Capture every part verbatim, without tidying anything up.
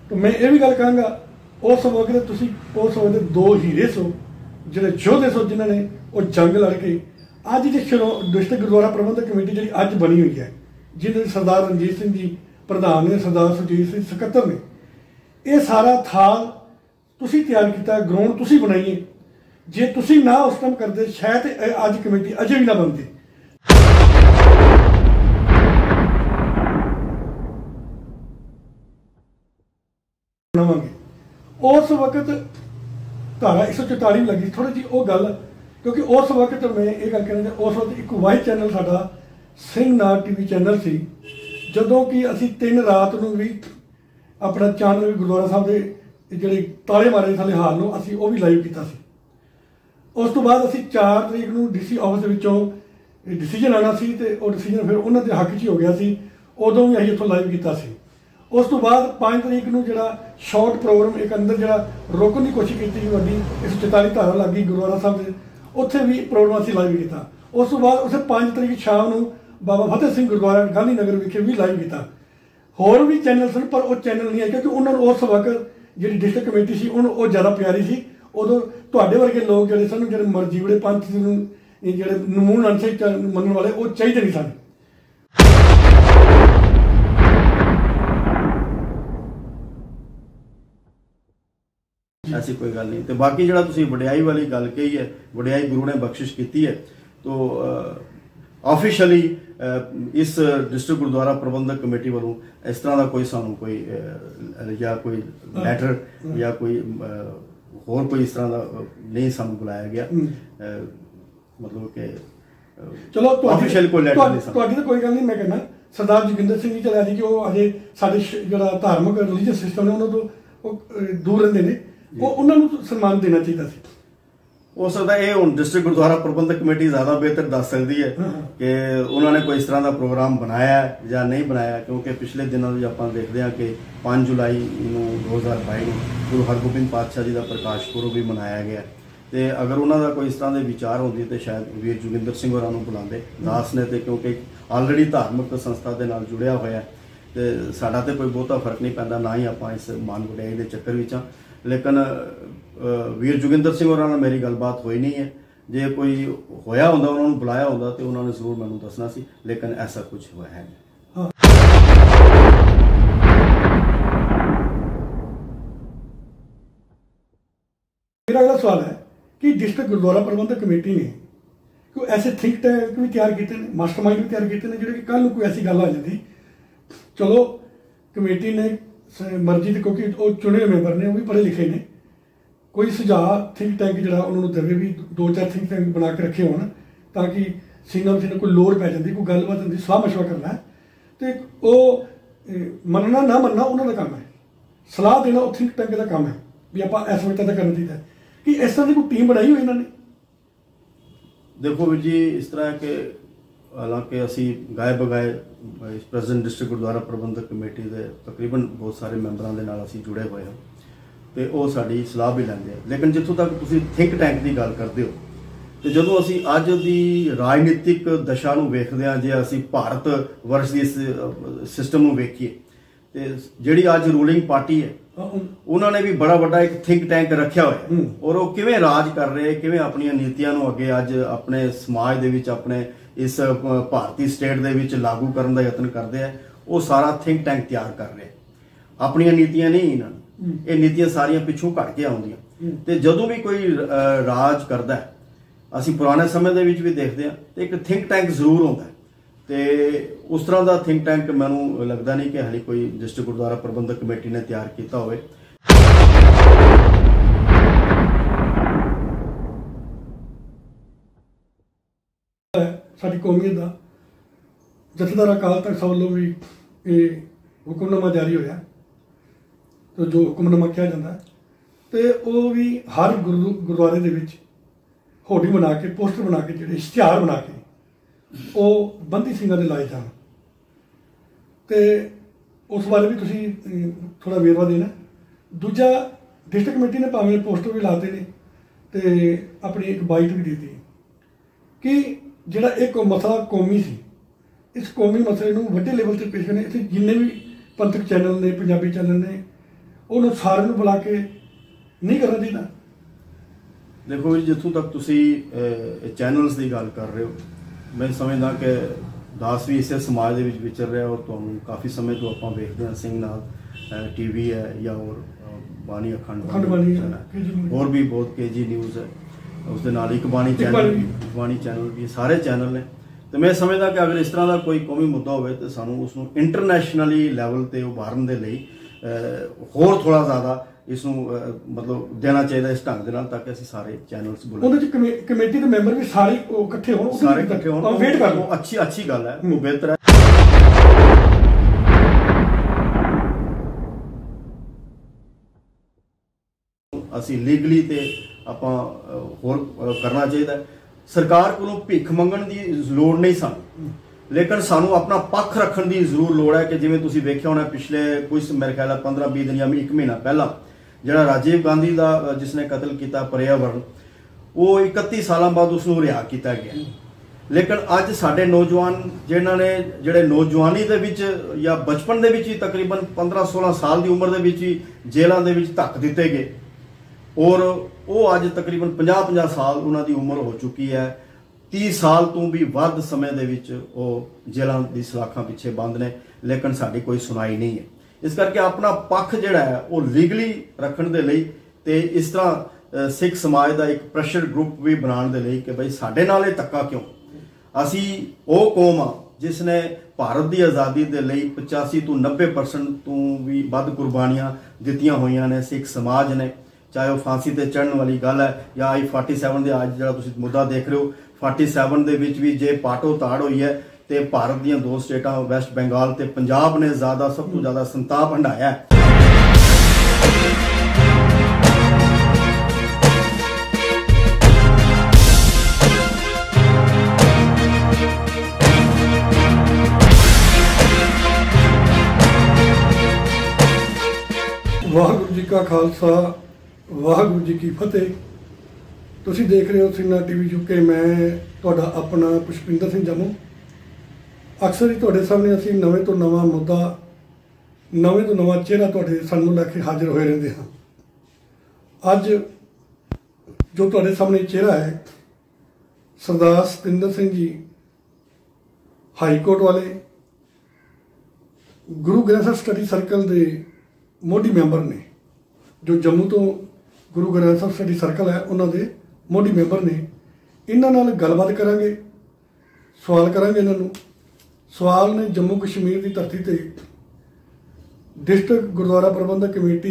तो मैं ये भी गल कहूँगा उस वक्त तुसी उस वक्त दो हीरे सो जिहड़े योधे सो जिन्होंने वो जंग लड़ के अज जो शिरो डिस्ट्रिक्ट गुरुद्वारा प्रबंधक कमेटी जी अज बनी हुई है जिन्हें सरदार रणजीत सिंह जी प्रधान ने सरदार सुरजीत सिंह सकत्तर ने ये सारा थाल तुसी तैयार किया ग्राउंड तुसी बनाइए जे तुसी ना उस टाइम करते शायद अज कमेटी अजे भी ना बनती। उस वक्त धारा एक सौ चौताली लगी थोड़ी जी वो गल क्योंकि उस वक्त मैं ये गल कहना उस वक्त एक वाइट चैनल साडा सिंह नाग टीवी चैनल सी जदों कि असी तीन रात नूं भी अपना चैनल गुरुद्वारा साहब के जिहड़े ताले मारे साले हाल नूं असी वो भी लाइव किया सी। उस तो बाद असी चार तरीक नूं डी सी ऑफिस विचों डिसीजन आना सी ते वो डिसीजन फिर उन्हां दे हक च ही हो गया सी उदों भी असीं इत्थों लाइव किया सी। उस तो बाद पाँच तरीक नूं जिहड़ा शॉर्ट प्रोग्राम एक अंदर जिहड़ा रोकण की कोशिश की गई वड्डी एक सौ चौताली धारा लग गई गुरुद्वारा साहब के उत्थे भी प्रोग्राम असीं लाइव किया। उस तो बाद उसे पाँच तरीक शाम नूं बाबा फतेह सिंह गुरुद्वारा गांधी नगर विखे भी लाइव किया। होर भी चैनल सन पर वो चैनल नहीं है क्योंकि उन्होंने उस वक्त जी डिस्ट्रिक्ट कमेटी सी उन्होंने वो ज़्यादा प्यारी सी उदों तुहाडे वर्गे लोग जिहड़े सन जिहड़े मरजीवड़े पंथ नूं जिहड़े नमून अंशे मनण वाले वो चाहीदे नहीं सन। ऐसी कोई गल नहीं। तो बाकी जिहड़ा तुसीं वडियाई वाली गल कही है वडियाई गुरु ने बख्शिश की है तो ऑफिशियली इस डिस्ट्रिक्ट गुरुद्वारा प्रबंधक कमेटी वालों इस तरह का कोई सानू कोई या कोई लैटर या कोई होर कोई इस तरह का नहीं सानू बुलाया गया मतलब कि चलो ऑफिशियल कोई लैटर नहीं तुहाडी तो कोई गल नहीं। मैं कहना सरदार जोगिंदर सिंह जी चलिया जी कि वो अजे साडे जिहड़ा धार्मिक रिलीजियस सिस्टम है उन्होंने तो दूर रहिंदे ने वो उन्होंने सम्मान देना चाहिए सी। हो सकता है हुण डिस्ट्रिक्ट गुरुद्वारा प्रबंधक कमेटी ज्यादा बेहतर दस सकती है कि उन्होंने कोई इस तरह का प्रोग्राम बनाया है या नहीं बनाया क्योंकि पिछले दिनों में आप देखते हैं कि पाँच जुलाई दो हज़ार बाई गुरु हरगोबिंद पातशाह जी का प्रकाश पुरब भी मनाया गया तो अगर उन्होंने कोई इस तरह के विचार होंगे तो शायद वीर जोगिंदर सिंह होरां नूं बुलाते दास ने तो क्योंकि ऑलरेडी धार्मिक संस्था के नाल जुड़िया होया तो साडा तो कोई बहुता फर्क नहीं पैंदा ना ही आप इस मान वडियाई के चक्कर विच हां। लेकिन वीर जोगिंदर सिंह होरां नाल मेरी गलबात होई नहीं है जे कोई होया होंदा उन्होंने बुलाया होंदा तो उन्होंने जरूर मैनूं दसना सी लेकिन ऐसा कुछ हुआ है नहीं। मेरा अगला सवाल है कि डिस्ट्रिक्ट गुरुद्वारा प्रबंधक कमेटी ने कोई ऐसे थिंक टैंक भी तैयार किए हैं मास्टरमाइंड भी तैयार किए हैं जिहड़े कि कल कोई ऐसी गल आ जाती चलो कमेटी ने मर्जी तो क्योंकि वो चुने मैंबर ने वो भी पढ़े लिखे ने कोई सुझाव थिंक टैंक जो उन्होंने देवे भी दो चार थिंक टैंक बना के रखे हो ताकि सिंघम सिंह कोई लोड़ पै जाती कोई गलबात होती सलाह मशवरा करना है तो वो मनना ना मनना उन्होंने काम है सलाह देना वो थिंक टैंक का काम है भी आप इस वक्त तक करना चाहिए कि इस तरह की कोई टीम बनाई हुई इन्होंने। देखो वीर जी इस तरह के हालांकि असी गाए बगाए प्रेजिडेंट डिस्ट्रिक्ट गुरुद्वारा प्रबंधक कमेटी के तकरीबन बहुत सारे मैंबरों के नाल असी जुड़े हुए हैं तो वो साड़ी सलाह भी लैंदे हैं लेकिन जितों तक तुसीं थिंक टैंक की गल करते हो तो जदों असी अज की राजनीतिक दशा नूं वेखदे हां जे असी भारत वर्ष की सिस्टम नूं वेखीए तो जिहड़ी अज रूलिंग पार्टी है उन्होंने भी बड़ा बड़ा एक थिंक टैंक रखा हुआ है और वो किवें राज कर रहे किवें अपनी नीतियां नूं अगे अज अपने समाज दे विच अपने इस भारतीय स्टेट दे विच लागू करने का यत्न करते हैं वो सारा थिंक टैंक तैयार कर रहे अपनी नीतियां नहीं इन्होंने ये नीतियां सारियां पिछों घट के आउंदियां ते जदों भी कोई राज करता है असी पुराने समय दे विच भी देखते हैं तो एक थिंक टैंक जरूर होंदा है तो उस तरह का थिंक टैंक मैनूं लगता नहीं कि हाले कोई डिस्ट्रिक्ट गुरुद्वारा प्रबंधक कमेटी ने तैयार किया होवे। साडी कौमीयत का जथेदार अकाल तख्त साहब वालों भी ये हुक्मनामा जारी होया तो जो हुक्मनामा कहा जाता है तो वो भी हर गुरु गुरुद्वारे दे विच होर्डिंग बना के पोस्टर बना के जिहड़े इश्तिहार बना के वो बंदी सिंघां दे लाए जाण ते उस बारे भी तुसीं थोड़ा वेरवा देना। दूजा डिस्ट्रिक्ट कमेटी ने भावें पोस्टर भी लाते ने ते अपनी एक बाइट भी दी दी कि जिहड़ा एक मसला कौमी सी इस कौमी मसले नूं वड्डे लेवल ते पेश करने इत्थे जिन्ने भी पंथक चैनल ने पंजाबी चैनल ने ਉਹਨੂੰ ਸਾਰਿਆਂ ਨੂੰ ਬੁਲਾ ਕੇ ਨਹੀਂ ਕਰਨਾ ਚਾਹੀਦਾ? ਦੇਖੋ ਜੀ, ਜਿੱਥੋਂ ਤੱਕ ਤੁਸੀਂ ਚੈਨਲਸ ਦੀ ਗੱਲ ਕਰ ਰਹੇ ਹੋ, ਮੈਂ ਸਮਝਦਾ ਕਿ ਦਾਸ ਵੀ ਇਸੇ ਸਮਾਜ ਦੇ ਵਿੱਚ ਵਿਚਰ ਰਿਹਾ, ਔਰ ਤੁਹਾਨੂੰ ਕਾਫੀ ਸਮੇਂ ਤੋਂ ਆਪਾਂ ਵੇਖਦੇ ਹਾਂ ਸਿੰਘ ਨਾਲ ਟੀਵੀ ਹੈ ਜਾਂ ਹੋਰ ਬਾਣੀ ਅਖੰਡ ਬਾਣੀ ਹੈ, ਹੋਰ ਵੀ ਬਹੁਤ ਕੇ ਜੀ ਨਿਊਜ਼ ਹੈ, ਉਸ ਦੇ ਨਾਲ ਇੱਕ ਬਾਣੀ ਚੈਨਲ ਵੀ ਬਾਣੀ ਚੈਨਲ ਵੀ ਸਾਰੇ ਚੈਨਲ ਨੇ। ਤੇ ਮੈਂ ਸਮਝਦਾ ਕਿ ਅਗਰ ਇਸ ਤਰ੍ਹਾਂ ਦਾ ਕੋਈ ਕੌਮੀ ਮੁੱਦਾ ਹੋਵੇ ਤਾਂ ਸਾਨੂੰ ਉਸ ਨੂੰ ਇੰਟਰਨੈਸ਼ਨਲੀ ਲੈਵਲ ਤੇ ਉਭਾਰਨ ਦੇ ਲਈ ਹੋਰ ਥੋੜਾ ਜ਼ਿਆਦਾ ਇਸ ਨੂੰ ਮਤਲਬ ਦੇਣਾ ਚਾਹੀਦਾ ਇਸ ਢੰਗ ਦੇ ਨਾਲ, ਤਾਂ ਕਿ ਅਸੀਂ ਸਾਰੇ ਚੈਨਲਸ ਬੁਲਾਈਏ। ਉਹਦੇ ਚ ਕਮੇਟੀ ਦੇ ਮੈਂਬਰ ਵੀ ਸਾਰੇ ਇਕੱਠੇ ਹੋਣ, ਸਾਰੇ ਇਕੱਠੇ ਹੋਣ, ਵੇਟ ਕਰ ਲਓ। ਅੱਛੀ ਅੱਛੀ ਗੱਲ ਹੈ, ਉਹ ਬਿਹਤਰ ਹੈ। ਅਸੀਂ ਲੀਗਲੀ ਤੇ ਆਪਾਂ ਹੋਰ ਕਰਨਾ ਚਾਹੀਦਾ। ਸਰਕਾਰ ਕੋਲੋਂ ਭਿੱਖ ਮੰਗਣ ਦੀ ਲੋੜ ਨਹੀਂ ਸਾਨੂੰ, ਲੇਕਿਨ ਸਾਨੂੰ ਆਪਣਾ ਪੱਖ ਰੱਖਣ ਦੀ ਜ਼ਰੂਰ ਲੋੜ ਹੈ। ਕਿ ਜਿਵੇਂ ਤੁਸੀਂ ਵੇਖਿਆ ਹੋਣਾ ਪਿਛਲੇ ਕੁਝ ਮੇਰੇ ਖਿਆਲ ਹੈ ਪੰਦਰਾਂ ਵੀਹ ਦਿਨ ਜਾਂ ਇੱਕ ਮਹੀਨਾ ਪਹਿਲਾਂ ਜਿਹੜਾ ਰਾਜੀਵ ਗਾਂਧੀ ਦਾ ਜਿਸ ਨੇ ਕਤਲ ਕੀਤਾ ਪਰਿਆਵਰਨ, ਉਹ ਇਕੱਤੀ ਸਾਲਾਂ ਬਾਅਦ ਉਸ ਨੂੰ ਰਿਹਾ ਕੀਤਾ ਗਿਆ। ਲੇਕਿਨ ਅੱਜ ਸਾਡੇ ਨੌਜਵਾਨ ਜਿਨ੍ਹਾਂ ਨੇ ਜਿਹੜੇ ਨੌਜਵਾਨੀ ਦੇ ਵਿੱਚ ਜਾਂ ਬਚਪਨ ਦੇ ਵਿੱਚ ਹੀ ਤਕਰੀਬਨ ਪੰਦਰਾਂ ਸੋਲਾਂ ਸਾਲ ਦੀ ਉਮਰ ਦੇ ਵਿੱਚ ਹੀ ਜੇਲ੍ਹਾਂ ਦੇ ਵਿੱਚ ਧੱਕ ਦਿੱਤੇ ਗਏ, ਔਰ ਉਹ ਅੱਜ ਤਕਰੀਬਨ ਪੰਜਾਹ ਪੰਜਾਹ ਸਾਲ ਉਹਨਾਂ ਦੀ ਉਮਰ ਹੋ ਚੁੱਕੀ ਹੈ। ਤੀਹ ਸਾਲ ਤੋਂ ਵੀ ਵੱਧ ਸਮੇਂ ਦੇ ਵਿੱਚ ਉਹ ਜੇਲ੍ਹਾਂ ਦੀ ਸਲਾਖਾਂ ਪਿੱਛੇ ਬੰਦ ਨੇ, ਲੇਕਿਨ ਸਾਡੀ ਕੋਈ ਸੁਣਾਈ ਨਹੀਂ ਹੈ। ਇਸ ਕਰਕੇ ਆਪਣਾ ਪੱਖ ਜਿਹੜਾ ਹੈ ਉਹ ਲੀਗਲੀ ਰੱਖਣ ਦੇ ਲਈ ਤੇ ਇਸ ਤਰ੍ਹਾਂ ਸਿੱਖ ਸਮਾਜ ਦਾ ਇੱਕ ਪ੍ਰੈਸ਼ਰ ਗਰੁੱਪ ਵੀ ਬਣਾਉਣ ਦੇ ਲਈ ਕਿ ਬਈ ਸਾਡੇ ਨਾਲ ਇਹ ਧੱਕਾ ਕਿਉਂ। ਅਸੀਂ ਉਹ ਕੌਮ ਆ ਜਿਸ ਨੇ ਭਾਰਤ ਦੀ ਆਜ਼ਾਦੀ ਦੇ ਲਈ ਪਚਾਸੀ ਤੋਂ ਨੱਬੇ ਪਰਸੈਂਟ ਤੋਂ ਵੀ ਵੱਧ ਕੁਰਬਾਨੀਆਂ ਦਿੱਤੀਆਂ ਹੋਈਆਂ ਨੇ ਸਿੱਖ ਸਮਾਜ ਨੇ, ਚਾਹੇ ਉਹ ਫਾਂਸੀ ਤੇ ਚੜ੍ਹਨ ਵਾਲੀ ਗੱਲ ਹੈ ਜਾਂ ਆਈ ਫੋਰਟੀ ਸੈਵਨ ਦੇ ਅੱਜ ਜਿਹੜਾ ਤੁਸੀਂ ਮੁੱਦਾ ਦੇਖ ਰਹੇ ਹੋ, ਫੋਰਟੀ ਸੈਵਨ ਦੇ ਵਿੱਚ ਵੀ ਜੇ ਪਾਟੋ ਤਾੜ ਹੋਈ ਹੈ ਤੇ ਭਾਰਤ ਦੀਆਂ ਦੋ ਸਟੇਟਾਂ ਵੈਸਟ ਬੰਗਾਲ ਤੇ ਪੰਜਾਬ ਨੇ ਜ਼ਿਆਦਾ ਸਭ ਤੋਂ ਜ਼ਿਆਦਾ ਸੰਤਾਪ ਹੰਢਾਇਆ ਹੈ। ਵਾਹਿਗੁਰੂ ਜੀ ਕਾ ਖਾਲਸਾ, ਵਾਹਿਗੁਰੂ ਜੀ ਕੀ ਫਤਿਹ। ਤੁਸੀਂ ਦੇਖ ਰਹੇ ਹੋ ਸਿੰਘ ਨਾਟ ਟੀਵੀ ਯੂਕੇ। ਮੈਂ ਤੁਹਾਡਾ ਆਪਣਾ ਪੁਸ਼ਪਿੰਦਰ ਸਿੰਘ ਜੰਮੂ। ਅਕਸਰ ਹੀ ਤੁਹਾਡੇ ਸਾਹਮਣੇ ਅਸੀਂ ਨਵੇਂ ਤੋਂ ਨਵਾਂ ਮੁੱਦਾ, ਨਵੇਂ ਤੋਂ ਨਵਾਂ ਚਿਹਰਾ ਤੁਹਾਡੇ ਸਾਹਮਣੇ ਲੈ ਕੇ ਹਾਜ਼ਰ ਹੋਏ ਰਹਿੰਦੇ ਹਾਂ। ਅੱਜ ਜੋ ਤੁਹਾਡੇ ਸਾਹਮਣੇ ਚਿਹਰਾ ਹੈ, ਸਰਦਾਰ ਸਤਿੰਦਰ ਸਿੰਘ ਜੀ, ਹਾਈ ਕੋਰਟ ਵਾਲੇ, ਗੁਰੂ ਗ੍ਰੰਥ ਸਾਹਿਬ ਸਟੱਡੀ ਸਰਕਲ ਦੇ ਮੋਢੀ ਮੈਂਬਰ ਨੇ, ਜੋ ਜੰਮੂ ਤੋਂ ਗੁਰੂ ਗ੍ਰੰਥ ਸਾਹਿਬ ਸਟੱਡੀ ਸਰਕਲ ਹੈ ਉਹਨਾਂ ਦੇ ਮੋਢੀ ਮੈਂਬਰ ਨੇ। ਇਹਨਾਂ ਨਾਲ ਗੱਲਬਾਤ ਕਰਾਂਗੇ, ਸਵਾਲ ਕਰਾਂਗੇ ਇਹਨਾਂ ਨੂੰ। ਸਵਾਲ ਨੇ ਜੰਮੂ ਕਸ਼ਮੀਰ ਦੀ ਧਰਤੀ ਤੇ ਡਿਸਟ੍ਰਿਕਟ ਗੁਰਦੁਆਰਾ ਪ੍ਰਬੰਧਕ ਕਮੇਟੀ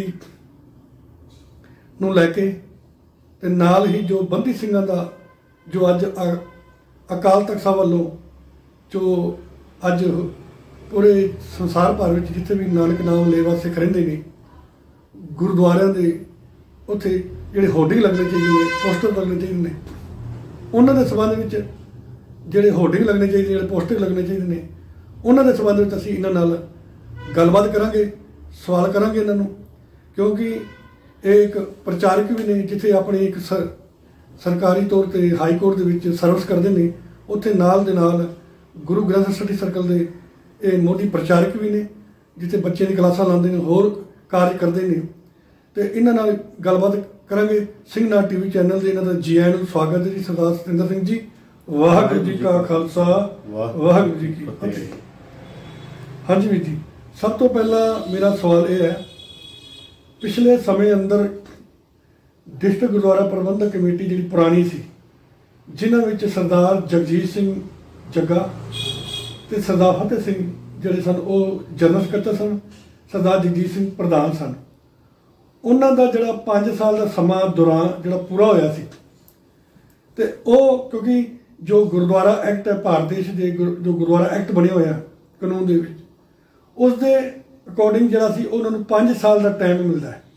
ਨੂੰ ਲੈ ਕੇ, ਤੇ ਨਾਲ ਹੀ ਜੋ ਬੰਦੀ ਸਿੰਘਾਂ ਦਾ ਜੋ ਅੱਜ ਅਕਾਲ ਤਖਤ ਸਾਹਿਬ ਵੱਲੋਂ ਜੋ ਅੱਜ ਪੂਰੇ ਸੰਸਾਰ ਭਰ ਵਿੱਚ ਜਿੱਥੇ ਵੀ ਨਾਨਕ ਨਾਮ ਲੇਵਾ ਸਿੱਖ ਰਹਿੰਦੇ ਨੇ, ਗੁਰਦੁਆਰਿਆਂ ਦੇ ਉੱਥੇ ਜਿਹੜੇ ਹੋਰਡਿੰਗ ਲੱਗਣੇ ਚਾਹੀਦੇ ਨੇ, ਪੋਸਟਰ ਲੱਗਣੇ ਚਾਹੀਦੇ ਨੇ, ਉਹਨਾਂ ਦੇ ਸੰਬੰਧ ਵਿੱਚ ਜਿਹੜੇ ਹੋਰਡਿੰਗ ਲੱਗਣੇ ਚਾਹੀਦੇ, ਜਿਹੜੇ ਪੋਸਟਰ ਲੱਗਣੇ ਚਾਹੀਦੇ ਨੇ, ਉਹਨਾਂ ਦੇ ਸੰਬੰਧ ਵਿੱਚ ਅਸੀਂ ਇਹਨਾਂ ਨਾਲ ਗੱਲਬਾਤ ਕਰਾਂਗੇ, ਸਵਾਲ ਕਰਾਂਗੇ ਇਹਨਾਂ ਨੂੰ। ਕਿਉਂਕਿ ਇਹ ਇੱਕ ਪ੍ਰਚਾਰਕ ਵੀ ਨੇ, ਜਿੱਥੇ ਆਪਣੀ ਇੱਕ ਸਰ ਸਰਕਾਰੀ ਤੌਰ 'ਤੇ ਹਾਈ ਕੋਰਟ ਦੇ ਵਿੱਚ ਸਰਵਿਸ ਕਰਦੇ ਨੇ, ਉੱਥੇ ਨਾਲ ਦੇ ਨਾਲ ਗੁਰੂ ਗ੍ਰੰਥ ਸਟੱਡੀ ਸਰਕਲ ਦੇ ਇਹ ਮੋਢੀ ਪ੍ਰਚਾਰਕ ਵੀ ਨੇ, ਜਿੱਥੇ ਬੱਚਿਆਂ ਦੀ ਕਲਾਸਾਂ ਲਾਉਂਦੇ ਨੇ, ਹੋਰ ਕਾਰਜ ਕਰਦੇ ਨੇ। ਤੇ ਇਹਨਾਂ ਨਾਲ ਗੱਲਬਾਤ ਕਰਾਂਗੇ। ਸਿੰਘ ਨਾਟ ਟੀਵੀ ਚੈਨਲ ਦੇ ਇਹਨਾਂ ਦਾ ਜੀ ਆਇਆਂ ਨੂੰ ਸਵਾਗਤ ਹੈ ਜੀ। ਸਰਦਾਰ ਸਤਿੰਦਰ ਸਿੰਘ ਜੀ, ਵਾਹਿਗੁਰੂ ਜੀ ਕਾ ਖਾਲਸਾ, ਵਾਹਿਗੁਰੂ ਜੀ ਕੀ ਫਤਿਹ। ਹਾਂਜੀ ਵੀਰ ਜੀ, ਸਭ ਤੋਂ ਪਹਿਲਾਂ ਮੇਰਾ ਸਵਾਲ ਇਹ ਹੈ, ਪਿਛਲੇ ਸਮੇਂ ਅੰਦਰ ਡਿਸਟ੍ਰਿਕਟ ਗੁਰਦੁਆਰਾ ਪ੍ਰਬੰਧਕ ਕਮੇਟੀ ਜਿਹੜੀ ਪੁਰਾਣੀ ਸੀ, ਜਿਨ੍ਹਾਂ ਵਿੱਚ ਸਰਦਾਰ ਜਗਜੀਤ ਸਿੰਘ ਜੱਗਾ ਤੇ ਸਰਦਾਰ ਫਤਿਹ ਸਿੰਘ ਜਿਹੜੇ ਸਨ ਉਹ ਜਨਰਲ ਸਕੱਤਰ ਸਨ, ਸਰਦਾਰ ਜਗਜੀਤ ਸਿੰਘ ਪ੍ਰਧਾਨ ਸਨ। ਉਹਨਾਂ ਦਾ ਜਿਹੜਾ ਪੰਜ ਸਾਲ ਦਾ ਸਮਾਂ ਦੌਰਾਨ ਜਿਹੜਾ ਪੂਰਾ ਹੋਇਆ ਸੀ, ਤੇ ਉਹ ਕਿਉਂਕਿ ਜੋ ਗੁਰਦੁਆਰਾ ਐਕਟ ਹੈ ਭਾਰਤ ਦੇਸ਼ ਦੇ ਜੋ ਗੁਰਦੁਆਰਾ ਐਕਟ ਬਣਿਆ ਹੋਇਆ ਕਾਨੂੰਨ ਦੇ ਵਿੱਚ, ਉਸ ਦੇ ਅਕੋਰਡਿੰਗ ਜਿਹੜਾ ਸੀ ਉਹਨਾਂ ਨੂੰ ਪੰਜ ਸਾਲ ਦਾ ਟਾਈਮ ਮਿਲਦਾ ਹੈ।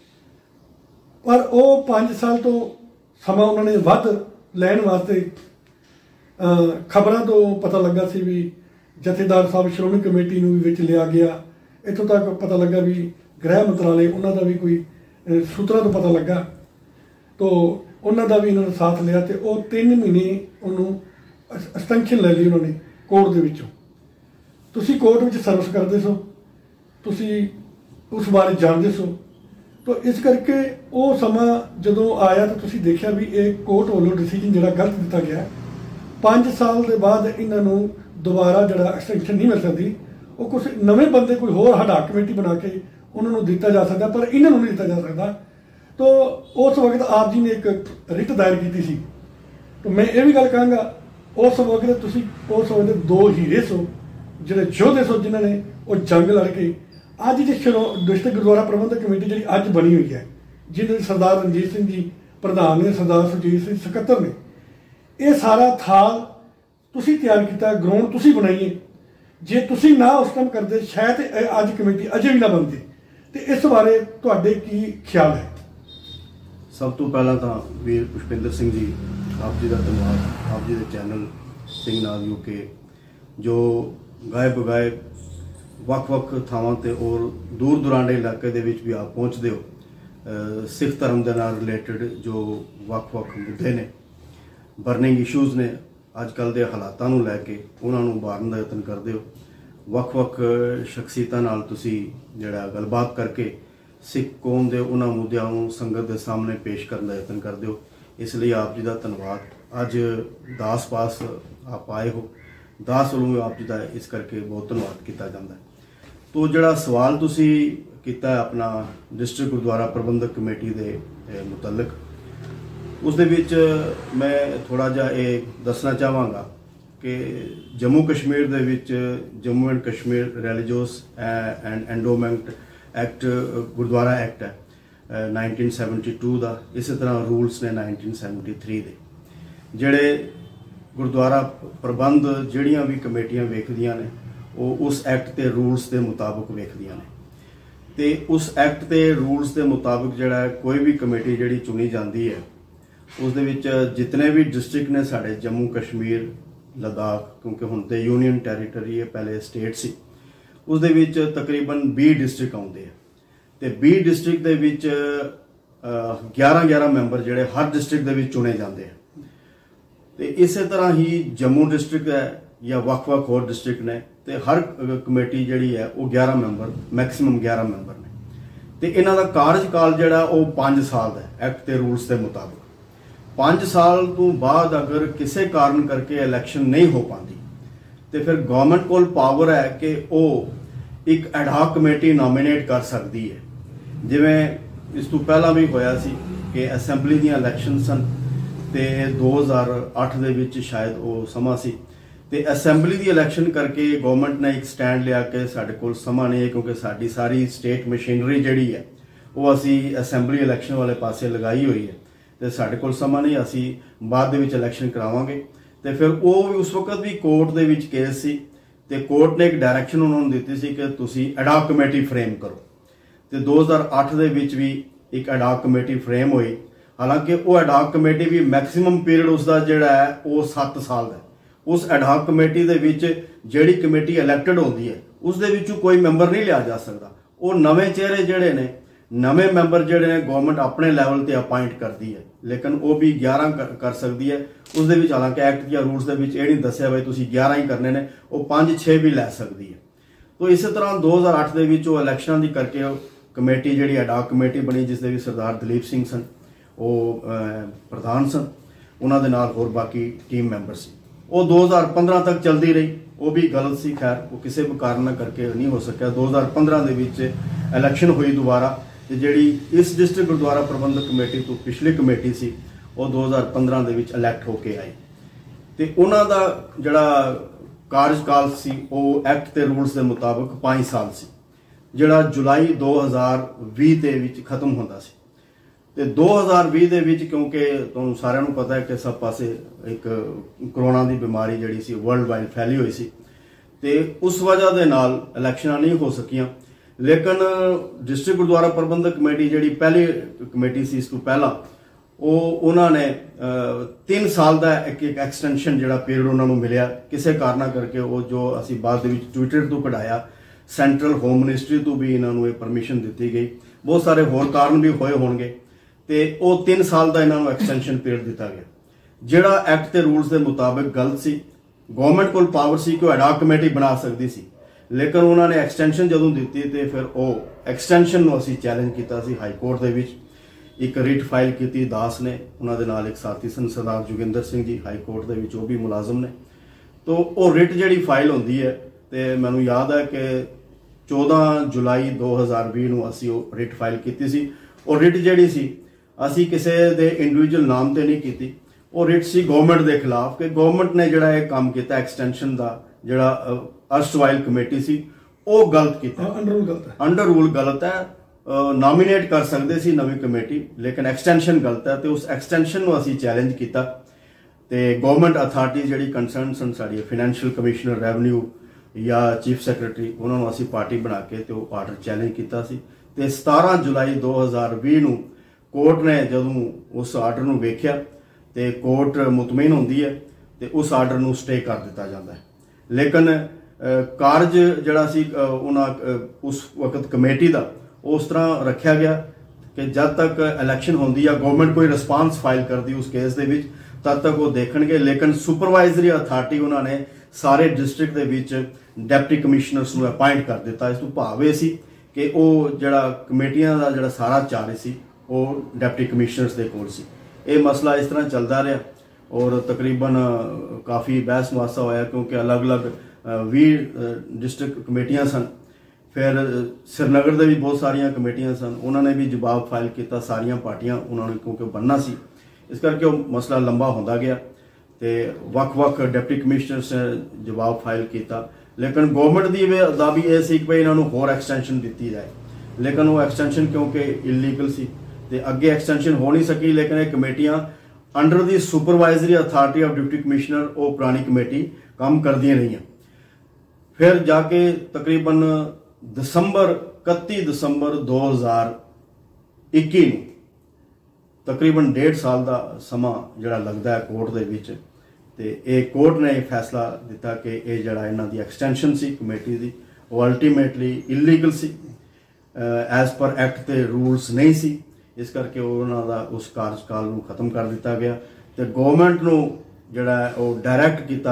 ਪਰ ਉਹ ਪੰਜ ਸਾਲ ਤੋਂ ਸਮਾਂ ਉਹਨਾਂ ਨੇ ਵੱਧ ਲੈਣ ਵਾਸਤੇ ਖਬਰਾਂ ਤੋਂ ਪਤਾ ਲੱਗਾ ਸੀ ਵੀ ਜਥੇਦਾਰ ਸਾਹਿਬ ਸ਼੍ਰੋਮਣੀ ਕਮੇਟੀ ਨੂੰ ਵੀ ਵਿੱਚ ਲਿਆ ਗਿਆ। ਇੱਥੋਂ ਤੱਕ ਪਤਾ ਲੱਗਾ ਵੀ ਗ੍ਰਹਿ ਮੰਤਰਾਲੇ ਉਹਨਾਂ ਦਾ ਵੀ ਕੋਈ ਸੂਤਰਾਂ ਤੋਂ ਪਤਾ ਲੱਗਾ, ਤੋਂ ਉਹਨਾਂ ਦਾ ਵੀ ਇਹਨਾਂ ਨੇ ਸਾਥ ਲਿਆ, ਤੇ ਉਹ ਤਿੰਨ ਮਹੀਨੇ ਉਹਨੂੰ ਐਕਸਟੈਂਸ਼ਨ ਲੈ ਲਈ ਉਹਨਾਂ ਨੇ ਕੋਰਟ ਦੇ ਵਿੱਚੋਂ। ਤੁਸੀਂ ਕੋਰਟ ਵਿੱਚ ਸਰਵਿਸ ਕਰਦੇ ਸੋ, ਤੁਸੀਂ ਉਸ ਬਾਰੇ ਜਾਣਦੇ ਸੋ, तो इस करके वो समा जो आया तो तुसीं देखिया भी ये कोर्ट वालों डिसीजन जिहड़ा गलत दिता गया। पाँच साल के बाद इन्हों दोबारा जिहड़ा एक्सटेंशन नहीं मिल सकती, वो कुछ नवे बंदे कोई होर हडा कमेटी बना के उन्होंने दिता जा सकता, पर इन्होंने नहीं दिता जा सकता। तो उस वक्त आप जी ने एक रिट दायर की सी। तो मैं ये भी गल कहूँगा, उस वक्त तुसीं उस वक्त दो हीरे सो जिहड़े योधे सो जिन्होंने वो जंग लड़ के अज जी डिस्ट्रिक्ट गुरुद्वारा प्रबंधक कमेटी जी अज बनी हुई है, जिन्होंने सरदार रणजीत सिंह जी प्रधान ने, सरदार सुरजीत सिंह सकत्तर ने, ये सारा थाल तुसीं तैयार किया, ग्राउंड तुसीं बनाइए। जे तुसीं ना उस टाइम करते शायद अज कमेटी अजे भी ना बनती। तो इस बारे तुहाडे की ख्याल है? सब तो पहला तो वीर पुष्पिंदर सिंह जी आप जी का धन्यवाद। आप जी के चैनल सिंह नाथ यूके जो गाए बगाए ਵੱਖ-ਵੱਖ ਥਾਵਾਂ ਤੇ और दूर दुरांडे इलाके ਦੇ ਵਿੱਚ ਵੀ ਆਪ ਪਹੁੰਚਦੇ ਹੋ। ਸਿੱਖ ਧਰਮ ਦੇ ਨਾਲ ਰਿਲੇਟਡ ਜੋ ਵੱਖ-ਵੱਖ ਮੁੱਦੇ ਨੇ, ਬਰਨਿੰਗ ਇਸ਼ੂਜ਼ ਨੇ, ਅੱਜ ਕੱਲ੍ਹ ਦੇ ਹਾਲਾਤਾਂ ਨੂੰ ਲੈ ਕੇ ਉਹਨਾਂ ਨੂੰ ਉਭਾਰਨ ਦਾ ਯਤਨ ਕਰਦੇ ਹੋ। ਵੱਖ-ਵੱਖ ਸ਼ਖਸੀਅਤਾਂ ਨਾਲ ਤੁਸੀਂ ਜਿਹੜਾ ਗੱਲਬਾਤ ਕਰਕੇ ਸਿੱਖ ਕੌਮ ਦੇ ਉਹਨਾਂ ਮੁੱਦਿਆਂ ਨੂੰ ਸੰਗਤ ਦੇ ਸਾਹਮਣੇ ਪੇਸ਼ ਕਰਨ ਦਾ ਯਤਨ ਕਰਦੇ ਹੋ। ਇਸ ਲਈ ਆਪ ਜੀ ਦਾ ਧੰਨਵਾਦ। ਅੱਜ ਦਾਸ ਪਾਸ ਆਪ ਆਏ ਹੋ, ਦਾਸ ਵੱਲੋਂ ਆਪ ਜੀ ਦਾ ਇਸ ਕਰਕੇ ਬਹੁਤ ਧੰਨਵਾਦ ਕੀਤਾ ਜਾਂਦਾ ਹੈ। तो जोड़ा सवाल तुसी किया अपना डिस्ट्रिक्ट गुरुद्वारा प्रबंधक कमेटी के मुतलक, उस दे विच मैं थोड़ा जा ये दसना चाहांगा कि जम्मू कश्मीर दे विच Jammu and Kashmir religious and endowment act gurdwara act है नाइनटीन सैवनटी टू का, इस तरह रूल्स ने नाइनटीन सैवनटी थ्री के, जोड़े गुरुद्वारा प्रबंध जिहड़ियां भी कमेटियां वेखदियां ने वो उस एक्ट के रूल्स के मुताबिक वेखदियां ने। ते उस एक्ट के रूल्स के मुताबिक जिहड़ा कोई भी कमेटी जिहड़ी चुनी जाती है उस दे विच जितने भी डिस्ट्रिक्ट ने साडे जम्मू कश्मीर लद्दाख, क्योंकि हुण ते यूनियन टैरीटरी है, पहले स्टेट सी, उस दे विच तकरीबन बीस डिस्ट्रिक्ट आउंदे हैं। ते बीस डिस्ट्रिक्ट दे विच ग्यारह ग्यारह मैंबर जिहड़े हर डिस्ट्रिक्ट दे विच चुने जाते हैं। ते इस तरह ही जम्मू डिस्ट्रिक्ट है या ਵੱਖ-ਵੱਖ होर डिस्ट्रिक्ट ने, तो हर कमेटी जिहड़ी है वो ग्यारह मैंबर मैक्सिमम ग्यारह मैंबर ने। तो इन्हां दा कार्यकाल जिहड़ा वो पाँच साल का है एक्ट के रूल्स के मुताबिक। पाँच साल तो बाद अगर किसी कारण करके इलैक्शन नहीं हो पाती तो फिर गवर्नमेंट कोल पावर है कि वो एक एडहॉक कमेटी नॉमिनेट कर सकती है। जिवें इस तो पहला भी होया सी कि असैंबली दी इलैक्शन सन ते दो हज़ार अठ दे विच शायद वो समा सी, तो असैंबली की इलैक्शन करके गवर्नमेंट ने एक स्टैंड लिया कि साढ़े कोल समा नहीं है, क्योंकि साड़ी सारी स्टेट मशीनरी जिहड़ी है वो असी असैंबली इलैक्शन वाले पासे लगाई हुई है, तो साढ़े कोल समा नहीं, असी बाद दे विच इलैक्शन करावांगे। तो फिर वो भी उस वक्त भी कोर्ट दे विच केस सी, तो कोर्ट ने एक डायरैक्शन उन्होंने दित्ती सी कि तुसी एडहॉक कमेटी फ्रेम करो। तो दो हज़ार अठ दे विच भी एक एडहॉक कमेटी फ्रेम हुई। हालांकि वो एडहॉक कमेटी भी मैक्सिमम पीरियड उसका जिहड़ा है वो सत्त साल का। उस एडहॉक कमेटी दे विच जिहड़ी कमेटी इलैक्टेड होती है उस दे विचों कोई मैंबर नहीं लिया जा सकता। वो नवे चेहरे जिहड़े ने, नवे मैंबर जिहड़े ने गवर्नमेंट अपने लैवल ते अपॉइंट करती है, लेकिन वो भी ग्यारह कर, कर सकती है। उस दे विच हालांकि एक्ट या रूल्स दे विच ये नहीं दस्सिया भाई तुसीं ग्यारह ही करने ने, वो पाँच छे भी लै सकती है। तो इस तरह दो हज़ार अठ दे विच वो इलैक्शनां दी करके कमेटी जिहड़ी एडहॉक कमेटी बनी, जिस दे विच सरदार दलीप सिंह सन वो प्रधान सन, उन्हां दे नाल होर बाकी टीम मैंबर सी। वो दो हज़ार पंद्रह तक चलती रही, वो भी गलत सी, खैर वो किसी भी कारण करके नहीं हो सकिया। दो हज़ार पंद्रह के विच इलैक्शन हुई दोबारा, तो जिहड़ी इस डिस्ट्रिक्ट गुरुद्वारा प्रबंधक कमेटी तो पिछली कमेटी सी वो दो हज़ार पंद्रह के विच इलैक्ट होके आई। तो उन्हां दा जिहड़ा कार्यकाल सी वो एक्ट के रूल्स के मुताबिक पाँच साल सी, जिहड़ा जुलाई दो हज़ार भी के विच खत्म होंदा सी। तो दो हज़ार भी दे विच क्योंकि तुहानूं सारिआं नूं पता है कि सब पासे एक करोना की बीमारी जिहड़ी सी वर्ल्ड वाइड फैली हुई सी, ते उस वजह दे नाल इलैक्शनां नहीं हो सकियां। लेकिन डिस्ट्रिक्ट गुरुद्वारा प्रबंधक कमेटी जिहड़ी पहली कमेटी सी इस तो पहला वो उन्होंने तीन साल का एक एक एक्सटेंशन जिहड़ा पीरियड उन्होंने मिलिया किसी कारणा करके, वो जो असी बाद दे विच ट्विटर तो कढ़ाया, सेंट्रल होम मिनिस्ट्री तो भी इन्होंने परमिशन दी गई, बहुत सारे होर कारण भी होए होणगे। तो वो तीन साल का इन्होंने एक्सटेंशन पीरियड दिता गया, जिहड़ा एक्ट के रूल्स के मुताबिक गलत सी। गवर्नमेंट को पावर सी कि एडहॉक कमेटी बना सकती सी, लेकिन उन्होंने एक्सटेंशन जदों दी तो फिर वो एक्सटेंशन को असी चैलेंज किया सी हाई कोर्ट दे विच। एक रिट फाइल की दास ने, उन्होंने नाल एक साथी सन सरदार जोगिंदर सिंह जी हाई कोर्ट दे विच, वो भी मुलाजम ने। तो वो रिट जी फाइल होंदी है तो मैनू याद है कि चौदह जुलाई दो हज़ार भी नूं असी वो रिट फाइल की सी। और रिट जी सी असी किसी दे इंडिविजुअल नाम ते नहीं की, वो रिट सी गवर्नमेंट के खिलाफ कि गवर्नमेंट ने जिहड़ा ये काम किया एक्सटेंशन का, जिहड़ा अर्स्टवाइल कमेटी सी वो गलत किया, अंडर रूल गलत है, अंडर रूल गलत है। नॉमीनेट कर सकते सी नवी कमेटी, लेकिन एक्सटेंशन गलत है। तो उस एक्सटेंशन को असी चैलेंज किया तो गवर्नमेंट अथॉरिटी जी कंसर्न सन साड़ी फाइनैंशियल कमिश्नर रैवन्यू या चीफ सैक्रटरी, उन्होंने असी पार्टी बना के तो आर्डर चैलेंज किया सी। ते सतारह जुलाई दो हज़ार भी नूं कोर्ट ने जदों उस आर्डर नूं वेख्या तो कोर्ट मुतमईन होंदी है तो उस आर्डर नूं स्टे कर दिता जाता है। लेकिन कारज जिहड़ा सी उन्हां उस वक्त कमेटी का उस तरह रखा गया कि जब तक इलैक्शन होंदी या गवर्नमेंट कोई रिस्पांस फाइल करती उस केस दे विच तद तक वो देखणगे। लेकिन सुपरवाइजरी अथॉरिटी उन्होंने सारे डिस्ट्रिक्ट दे विच डिप्टी कमिश्नरस नूं अपॉइंट कर दिता। इस तों भाव ये सी कि वो जिहड़ा कमेटियां दा जिहड़ा सारा चार्ज सी वो डिप्टी कमिश्नरस दे कोल सी। ये मसला इस तरह चलता रहा और तकरीबन काफ़ी बहस मुआसा होया, क्योंकि अलग अलग भी डिस्ट्रिक्ट कमेटियां सन। फिर श्रीनगर दे भी बहुत सारिया कमेटियां सन, उन्होंने भी जवाब फाइल किया, सारिया पार्टियां उन्होंने क्योंकि बनना सी, इस करके वो मसला लंबा होंदा गया तो वक् वक् डिप्टी कमिश्नर्स ने जवाब फाइल किया। लेकिन गवर्नमेंट की दा भी यह सी कि भाई इन्होंने होर एक्सटेंशन दी जाए, लेकिन वो एक्सटेंशन क्योंकि इलीगल सी तो अगे एक्सटेंशन हो नहीं सकी। लेकिन ये कमेटियां under the supervisory authority of deputy commissioner वो पुरानी कमेटी काम करदियां रही। फिर जाके तकरीबन दिसंबर इकतीस दिसंबर दो हज़ार इक्की तकरीबन डेढ़ साल का समा जिहड़ा लगता है कोर्ट दे विच, ते ये कोर्ट ने फैसला दिता कि ये जिहड़ा इन्हां दी एक्सटेंशन सी कमेटी दी वो अल्टीमेटली इलीगल सी, एज पर एक्ट ते रूल्स नहीं सी। इस करके उन्हां दा उस कार्यकाल नूं खत्म कर दिता गया ते गवर्नमेंट नूं जिहड़ा वो डायरैक्ट किया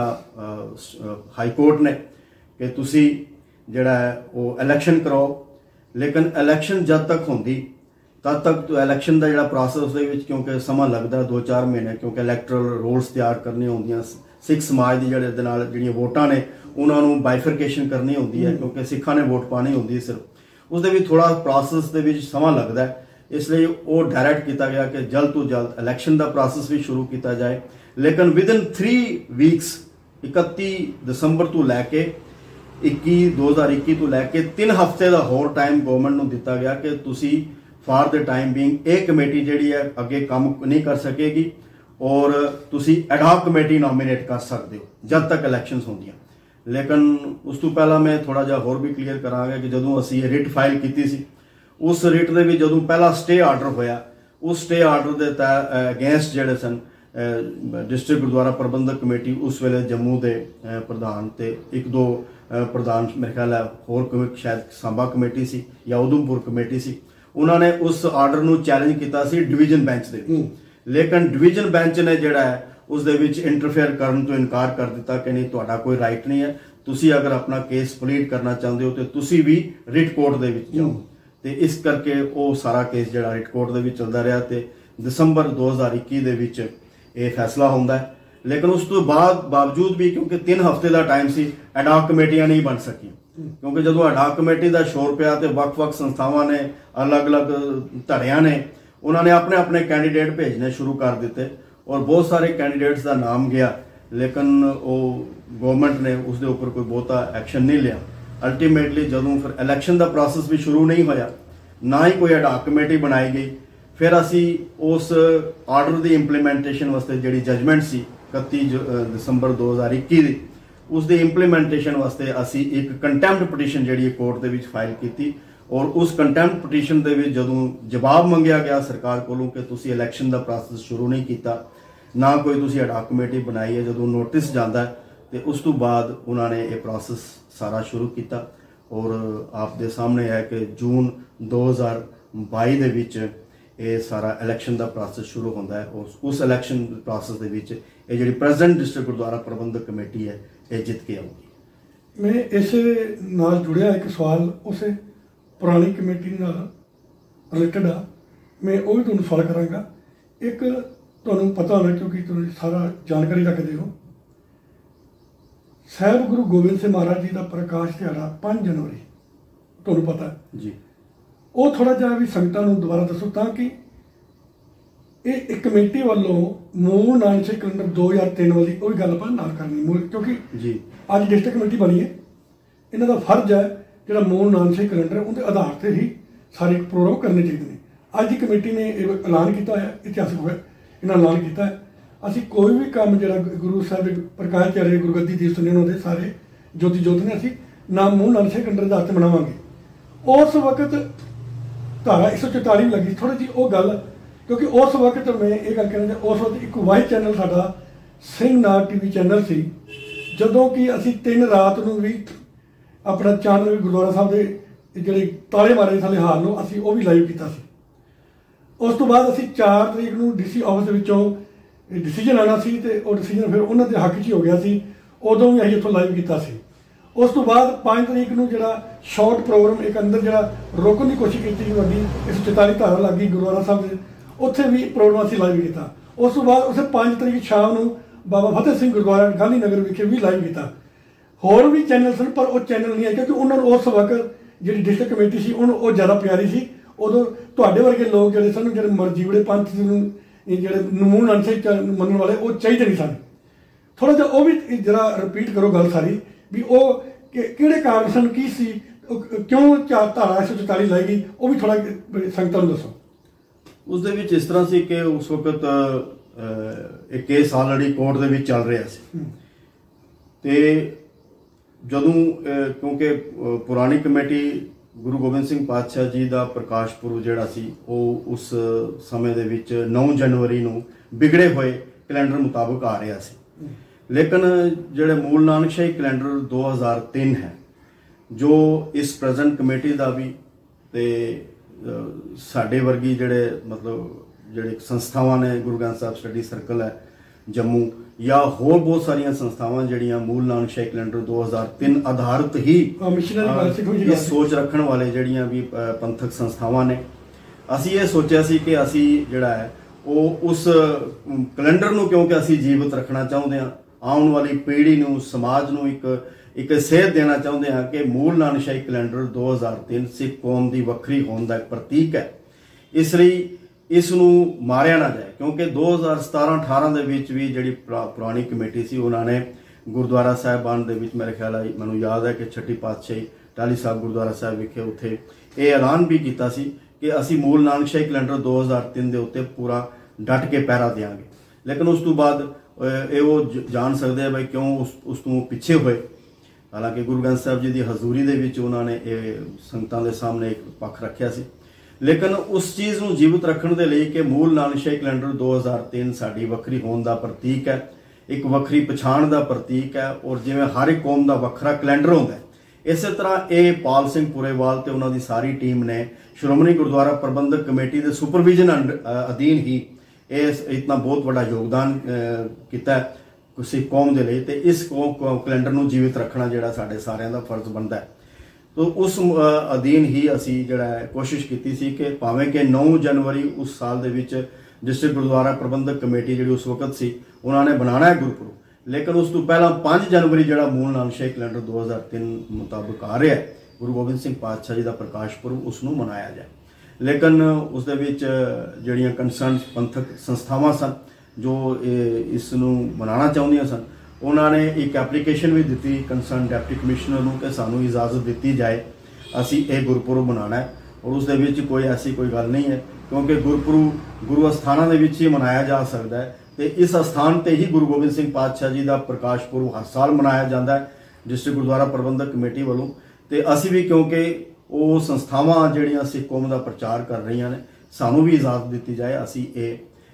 हाई कोर्ट ने कि तुसी जिहड़ा है वो इलैक्शन कराओ। लेकिन इलैक्शन जब तक होंदी तद तक तो इलैक्शन का जिहड़ा प्रोसैस उसदे विच क्योंकि समा लगता दो चार महीने, क्योंकि इलैक्टरल रोल्स तैयार करनी होंदियां, सिख समाज की जिहड़े दे नाल जिहड़ियां वोटां ने उन्होंने बाइफरकेशन करनी होंदी है, क्योंकि सिखां ने वोट पानी होंदी है सिर्फ, उसदे विच थोड़ा प्रोसैस दे विच समा लगता है। इसलिए वो डायरैक्ट किया गया कि जल्द तो जल्द इलैक्शन का प्रोसैस भी शुरू किया जाए। लेकिन विद इन थ्री वीक्स इकती दिसंबर तो लैके इक्की दो हज़ार इक्की तो लैके तीन हफ्ते का होर टाइम गवर्नमेंट को दिता गया कि तुसी फॉर द टाइम बीइंग एक कमेटी जिहड़ी है अगे काम नहीं कर सकेगी और तुसी एडहॉक कमेटी नॉमिनेट कर सकते हो जब तक इलैक्शनस होंदियां। लेकिन उस तो पहला मैं थोड़ा जिहा होर भी क्लीयर करांगा कि जदों असी रिट फाइल की सी उस रिट दे विच जदों पहला स्टे आर्डर होया उस स्टे आर्डर दे अगेंस्ट जिहड़े सन डिस्ट्रिक्ट गुरुद्वारा प्रबंधक कमेटी उस वेले जम्मू के प्रधान ते एक दो प्रधान मेरे ख्याल है होर कोई शायद सांबा कमेटी सी या उधमपुर कमेटी सी, उन्होंने उस आर्डर नूं चैलेंज किया सी डिवीजन बेंच दे। लेकिन डिवीजन बेंच ने जिहड़ा है उस दे विच इंटरफेयर करन तो इनकार कर दिता कि नहीं तुहाडा कोई राइट नहीं है, तुसी अगर अपना केस प्लीड करना चाहते हो तो तुसी भी रिट कोर्ट दे विच जाओ। तो इस करके वो सारा केस जिहड़ा रिट कोर्ट दे विच चलदा रहा ते दिसंबर दो हज़ार इक्की दे विच ये फैसला होंदा है। लेकिन उस तो बाद बावजूद भी क्योंकि तीन हफ्ते का टाइम सी एडहॉक कमेटियां नहीं बन सकी, क्योंकि जो एडहॉक कमेटी का शोर पिया तो वक् वक् संस्थावां ने अलग अलग धड़ियां ने उन्होंने अपने अपने कैंडीडेट भेजने शुरू कर दिते और बहुत सारे कैंडीडेट्स का नाम गया, लेकिन वो गवर्नमेंट ने उसके उपर कोई बहुता एक्शन नहीं लिया। अल्टीमेटली जदों फिर इलैक्शन का प्रोसैस भी शुरू नहीं होया, ना ही कोई एडहॉक कमेटी बनाई गई। फिर असी उस आर्डर की इंप्लीमेंटेशन वास्ते जिहड़ी जजमेंट सी इकती दिसंबर दो हज़ार इक्की दी उसकी इंप्लीमेंटेशन वास्ते असी एक कंटैम्प्ट पटीशन जिहड़ी कोर्ट दे विच फाइल की और उस कंटैम्प्ट पटीशन दे विच जदों जवाब मंगिया गया सरकार कोलों कि तुसी इलैक्शन का प्रोसैस शुरू नहीं किया, ना कोई तुसी एडहॉक कमेटी बनाई है, जदों नोटिस जाता है तो उस तो बाद उन्होंने ये प्रोसैस सारा शुरू किया और आप दे सामने है कि जून दो हज़ार बाई दे विच ये सारा इलैक्शन का प्रोसैस शुरू होता है और उस इलैक्शन प्रोसैस के ये जी प्रेजेंट डिस्ट्रिक्ट गुरुद्वारा प्रबंधक कमेटी है ये जित के आऊगी। मैं इसे नाल जुड़िया एक सवाल उस पुरानी कमेटी नाल रिलेटेड आ, मैं वो भी तुहानूं सवाल करांगा। एक तुहानूं पता होना, क्योंकि तुसीं सारा जानकारी रखते हो, साहिब गुरु गोबिंद सिंह महाराज जी का प्रकाश दिहाड़ा पाँच जनवरी तुहानूं पता है जी। वो थोड़ा जिहा भी संगतां नूं दोबारा दसो, ताकि ਇਹ ਇੱਕ ਕਮੇਟੀ ਵੱਲੋਂ ਮੂਲ ਨਾਨਕ ਕੈਲੰਡਰ दो हज़ार तीन वाली ਉਹ ਵੀ ਗੱਲ ਆਪਾਂ ਨਾਲ ਕਰਨੀ ਮੂਲ, ਕਿਉਂਕਿ ਜੀ ਅੱਜ ਡਿਸਟ੍ਰਿਕਟ ਕਮੇਟੀ ਬਣੀ ਹੈ। ਇਹਨਾਂ ਦਾ ਫਰਜ਼ ਹੈ ਜਿਹੜਾ ਮੂਲ ਨਾਨਕ ਕੈਲੰਡਰ ਉਹਦੇ ਆਧਾਰ ਤੇ ਹੀ ਸਾਰੇ ਪ੍ਰੋਗਰਾਮ ਕਰਨੇ ਚਾਹੀਦੇ ਨੇ। ਅੱਜ ਦੀ ਕਮੇਟੀ ਨੇ ਇਹ ਐਲਾਨ ਕੀਤਾ ਹੋਇਆ, ਇਤਿਹਾਸਕ ਹੋਇਆ ਇਹਨਾਂ ਐਲਾਨ ਕੀਤਾ ਹੈ, ਅਸੀਂ ਕੋਈ ਵੀ ਕੰਮ ਜਿਹੜਾ ਗੁਰੂ ਸਾਹਿਬ ਪ੍ਰਕਾਸ਼ ਚਾਰੇ ਗੁਰਗੱਦੀ ਦਿਵਸ ਨੇ ਉਹਨਾਂ ਦੇ ਸਾਰੇ ਜੋਤੀ ਜੋਤ ਨੇ ਅਸੀਂ ਨਾਮ ਮੂਲ ਨਾਨਕ ਕੈਲੰਡਰ ਦੇ ਆਧਾਰ ਤੇ ਮਨਾਵਾਂਗੇ। ਉਸ ਵਕਤ ਧਾਰਾ एक सौ चौतालीस ਲੱਗੀ ਥੋੜੀ ਜਿਹੀ ਉਹ ਗੱਲ, क्योंकि उस वक्त मैं ये गल कहना उस वक्त एक वाइस चैनल साडा सिंह नार टीवी चैनल सी, जदों कि असी तीन रात नूं भी अपना चैनल भी गुरुद्वारा साहब के जिहड़े ताले मारे साले हाल नूं असी वो भी लाइव कीता सी। उस तो बाद असी चार तरीक नूं डीसी ऑफिस विचों डिसीजन आना सी ते वो डिसीजन फिर उन्हां दे हक 'च ही हो गया सी, उदों भी असीं इत्थों लाइव कीता सी। उस तो बाद पाँच तरीक नूं जिहड़ा शॉर्ट प्रोग्राम एक अंदर जिहड़ा रोकण दी कोशिश कीती वड्डी एक सौ चौतालीस धारा लग गई गुरुद्वारा साहब दे, उत्थे भी प्रोग्राम असीं लाइव किया। उस तो बाद उस पाँच तरीक शाम नूं बाबा फतेह सिंह गुरुद्वारा गांधी नगर विखे भी लाइव किया। होर भी चैनल सन पर वो चैनल नहीं है, क्योंकि उन्होंने उस वक्त जी डिस्ट्रिक्ट कमेटी सी उन्होंने वो ज़्यादा प्यारी सी। उदों तुहाडे वर्गे लोग जिहड़े सन जिहड़े मरजीवड़े पंथ जिहड़े मूल नानक मनण वाले वो चाहिए नहीं सन। थोड़ा जिहा वो भी जरा रिपीट करो गल सारी भी वो किहड़े कारण सन, की सी, क्यों चार धारा एक सौ चौतालीस लाई गई, वो भी थोड़ा संगतां नूं दसो। ਉਸ ਦੇ ਵਿੱਚ ਇਸ ਤਰ੍ਹਾਂ ਸੀ ਕਿ ਉਸ ਵਕਤ ਇੱਕ ਕੇਸ ਆਲਰੇਡੀ ਕੋਰਟ ਦੇ ਵਿੱਚ ਚੱਲ ਰਿਹਾ ਸੀ ਤੇ ਜਦੋਂ ਕਿਉਂਕਿ ਪੁਰਾਣੀ ਕਮੇਟੀ ਗੁਰੂ ਗੋਬਿੰਦ ਸਿੰਘ ਪਾਤਸ਼ਾਹ ਜੀ ਦਾ ਪ੍ਰਕਾਸ਼ ਪੁਰਬ ਜਿਹੜਾ ਸੀ ਉਹ ਉਸ ਸਮੇਂ ਦੇ ਵਿੱਚ नौ जनवरी ਨੂੰ ਵਿਗੜੇ ਹੋਏ ਕੈਲੰਡਰ ਮੁਤਾਬਕ ਆ ਰਿਹਾ ਸੀ। ਲੇਕਿਨ ਜਿਹੜੇ ਮੂਲ ਨਾਨਕ ਸ਼ਾਹੀ ਕੈਲੰਡਰ दो हज़ार तीन ਹੈ ਜੋ ਇਸ ਪ੍ਰੈਜ਼ੈਂਟ ਕਮੇਟੀ ਦਾ ਵੀ ਤੇ ਸਾਡੇ ਵਰਗੀ ਜਿਹੜੇ ਮਤਲਬ ਜਿਹੜੇ ਸੰਸਥਾਵਾਂ ਨੇ ਗੁਰੂ ਗ੍ਰੰਥ ਸਾਹਿਬ ਸਟੱਡੀ ਸਰਕਲ ਹੈ ਜੰਮੂ ਜਾਂ ਹੋਰ ਬਹੁਤ ਸਾਰੀਆਂ ਸੰਸਥਾਵਾਂ ਜਿਹੜੀਆਂ ਮੂਲ ਨਾਨਕ ਸ਼ਾਹੀ ਕੈਲੰਡਰ दो हज़ार तीन ਆਧਾਰਿਤ ਹੀ ਇਹ ਸੋਚ ਰੱਖਣ ਵਾਲੇ ਜਿਹੜੀਆਂ ਵੀ ਪੰਥਕ ਸੰਸਥਾਵਾਂ ਨੇ, ਅਸੀਂ ਇਹ ਸੋਚਿਆ ਸੀ ਕਿ ਅਸੀਂ ਜਿਹੜਾ ਹੈ ਉਹ ਉਸ ਕੈਲੰਡਰ ਨੂੰ ਕਿਉਂਕਿ ਅਸੀਂ ਜੀਵਤ ਰੱਖਣਾ ਚਾਹੁੰਦੇ ਹਾਂ, ਆਉਣ ਵਾਲੀ ਪੀੜ੍ਹੀ ਨੂੰ ਸਮਾਜ ਨੂੰ ਇੱਕ एक सेध देना चाहते हैं कि मूल नानक शाही कैलेंडर दो हज़ार तीन सिख कौम की वक्री होने का एक प्रतीक है, इसलिए इसनूं मारिया ना जाए। क्योंकि दो हज़ार सतारह अठारह के विच भी जिहड़ी पुरानी कमेटी सी उन्होंने गुरुद्वारा साहिबान दे विच मेरे ख्याल है मैनूं याद है कि छठी पातशाही टाली साहब गुरुद्वारा साहिब विखे उत्थे ये ऐलान भी किया सी कि असी मूल नानक शाही कैलेंडर दो हज़ार तीन के उत्ते पूरा डट के पैरा देंगे। लेकिन उस तो बाद ये वो जान सकते हैं भाई क्यों उस उस तो पिछे हुए। हालांकि गुरु ग्रंथ साहब जी की हजूरी दे विच उन्होंने संगतां दे सामने एक पक्ष रखा सी, लेकिन उस चीज़ नूं जीवित रखण दे लई कि मूल नानक शाही कैलेंडर दो हज़ार तीन साडी वक्री होने का प्रतीक है, एक वक्री पछाण का प्रतीक है। और जिवें हर एक कौम का वखरा कैलेंडर होंदा है, इस तरह ये पाल सिंह पुरेवाल ते उन्हां दी सारी टीम ने श्रोमणी गुरुद्वारा प्रबंधक कमेटी के सुपरविजन अधीन ही इतना बहुत बड़ा योगदान किया सिख कौम के लिए। तो इस कौम कैलेंडर नूं जीवित रखना जिहड़ा साडे सारिਆਂ ਦਾ फर्ज बनता है। तो उस अधीन ही असी जिहड़ा कोशिश की सी कि भावें कि नौ जनवरी उस साल दे विच डिस्ट्रिक्ट गुरुद्वारा प्रबंधक कमेटी जिहड़ी उस वक्त सी उन्होंने बनाना है गुरपुरब, लेकिन उस तो पहला पाँच जनवरी जिहड़ा मूल नानक शाही कैलेंडर दो हज़ार तीन मुताबिक आ रहा है गुरु गोबिंद सिंह पातशाह जी का प्रकाश पुरब उसनूं मनाया जाए। लेकिन उस दे विच जिहड़ियां कंसर्न पंथक संस्थावां सन जो इस नूं मनाना चाहुंदियां सन, उन्होंने एक एप्लीकेशन भी दी कंसर्न डिप्टी कमिश्नर नूं कि सानूं इजाजत दी जाए असी ये गुरपुरब मनाना है। और उस दे विच कोई ऐसी कोई गल नहीं है, क्योंकि गुरपुरब गुरु अस्थानां दे विच ही मनाया जा सकता है। तो इस अस्थान ते ही गुरु गोबिंद सिंह पातशाह जी का प्रकाश पुरब हर साल मनाया जाता है डिस्ट्रिक्ट गुरुद्वारा प्रबंधक कमेटी वालों। तो असी भी क्योंकि वो संस्थावां जिहड़ियां सिख कौम का प्रचार कर रही ने सानूं भी इजाजत दी जाए असी ये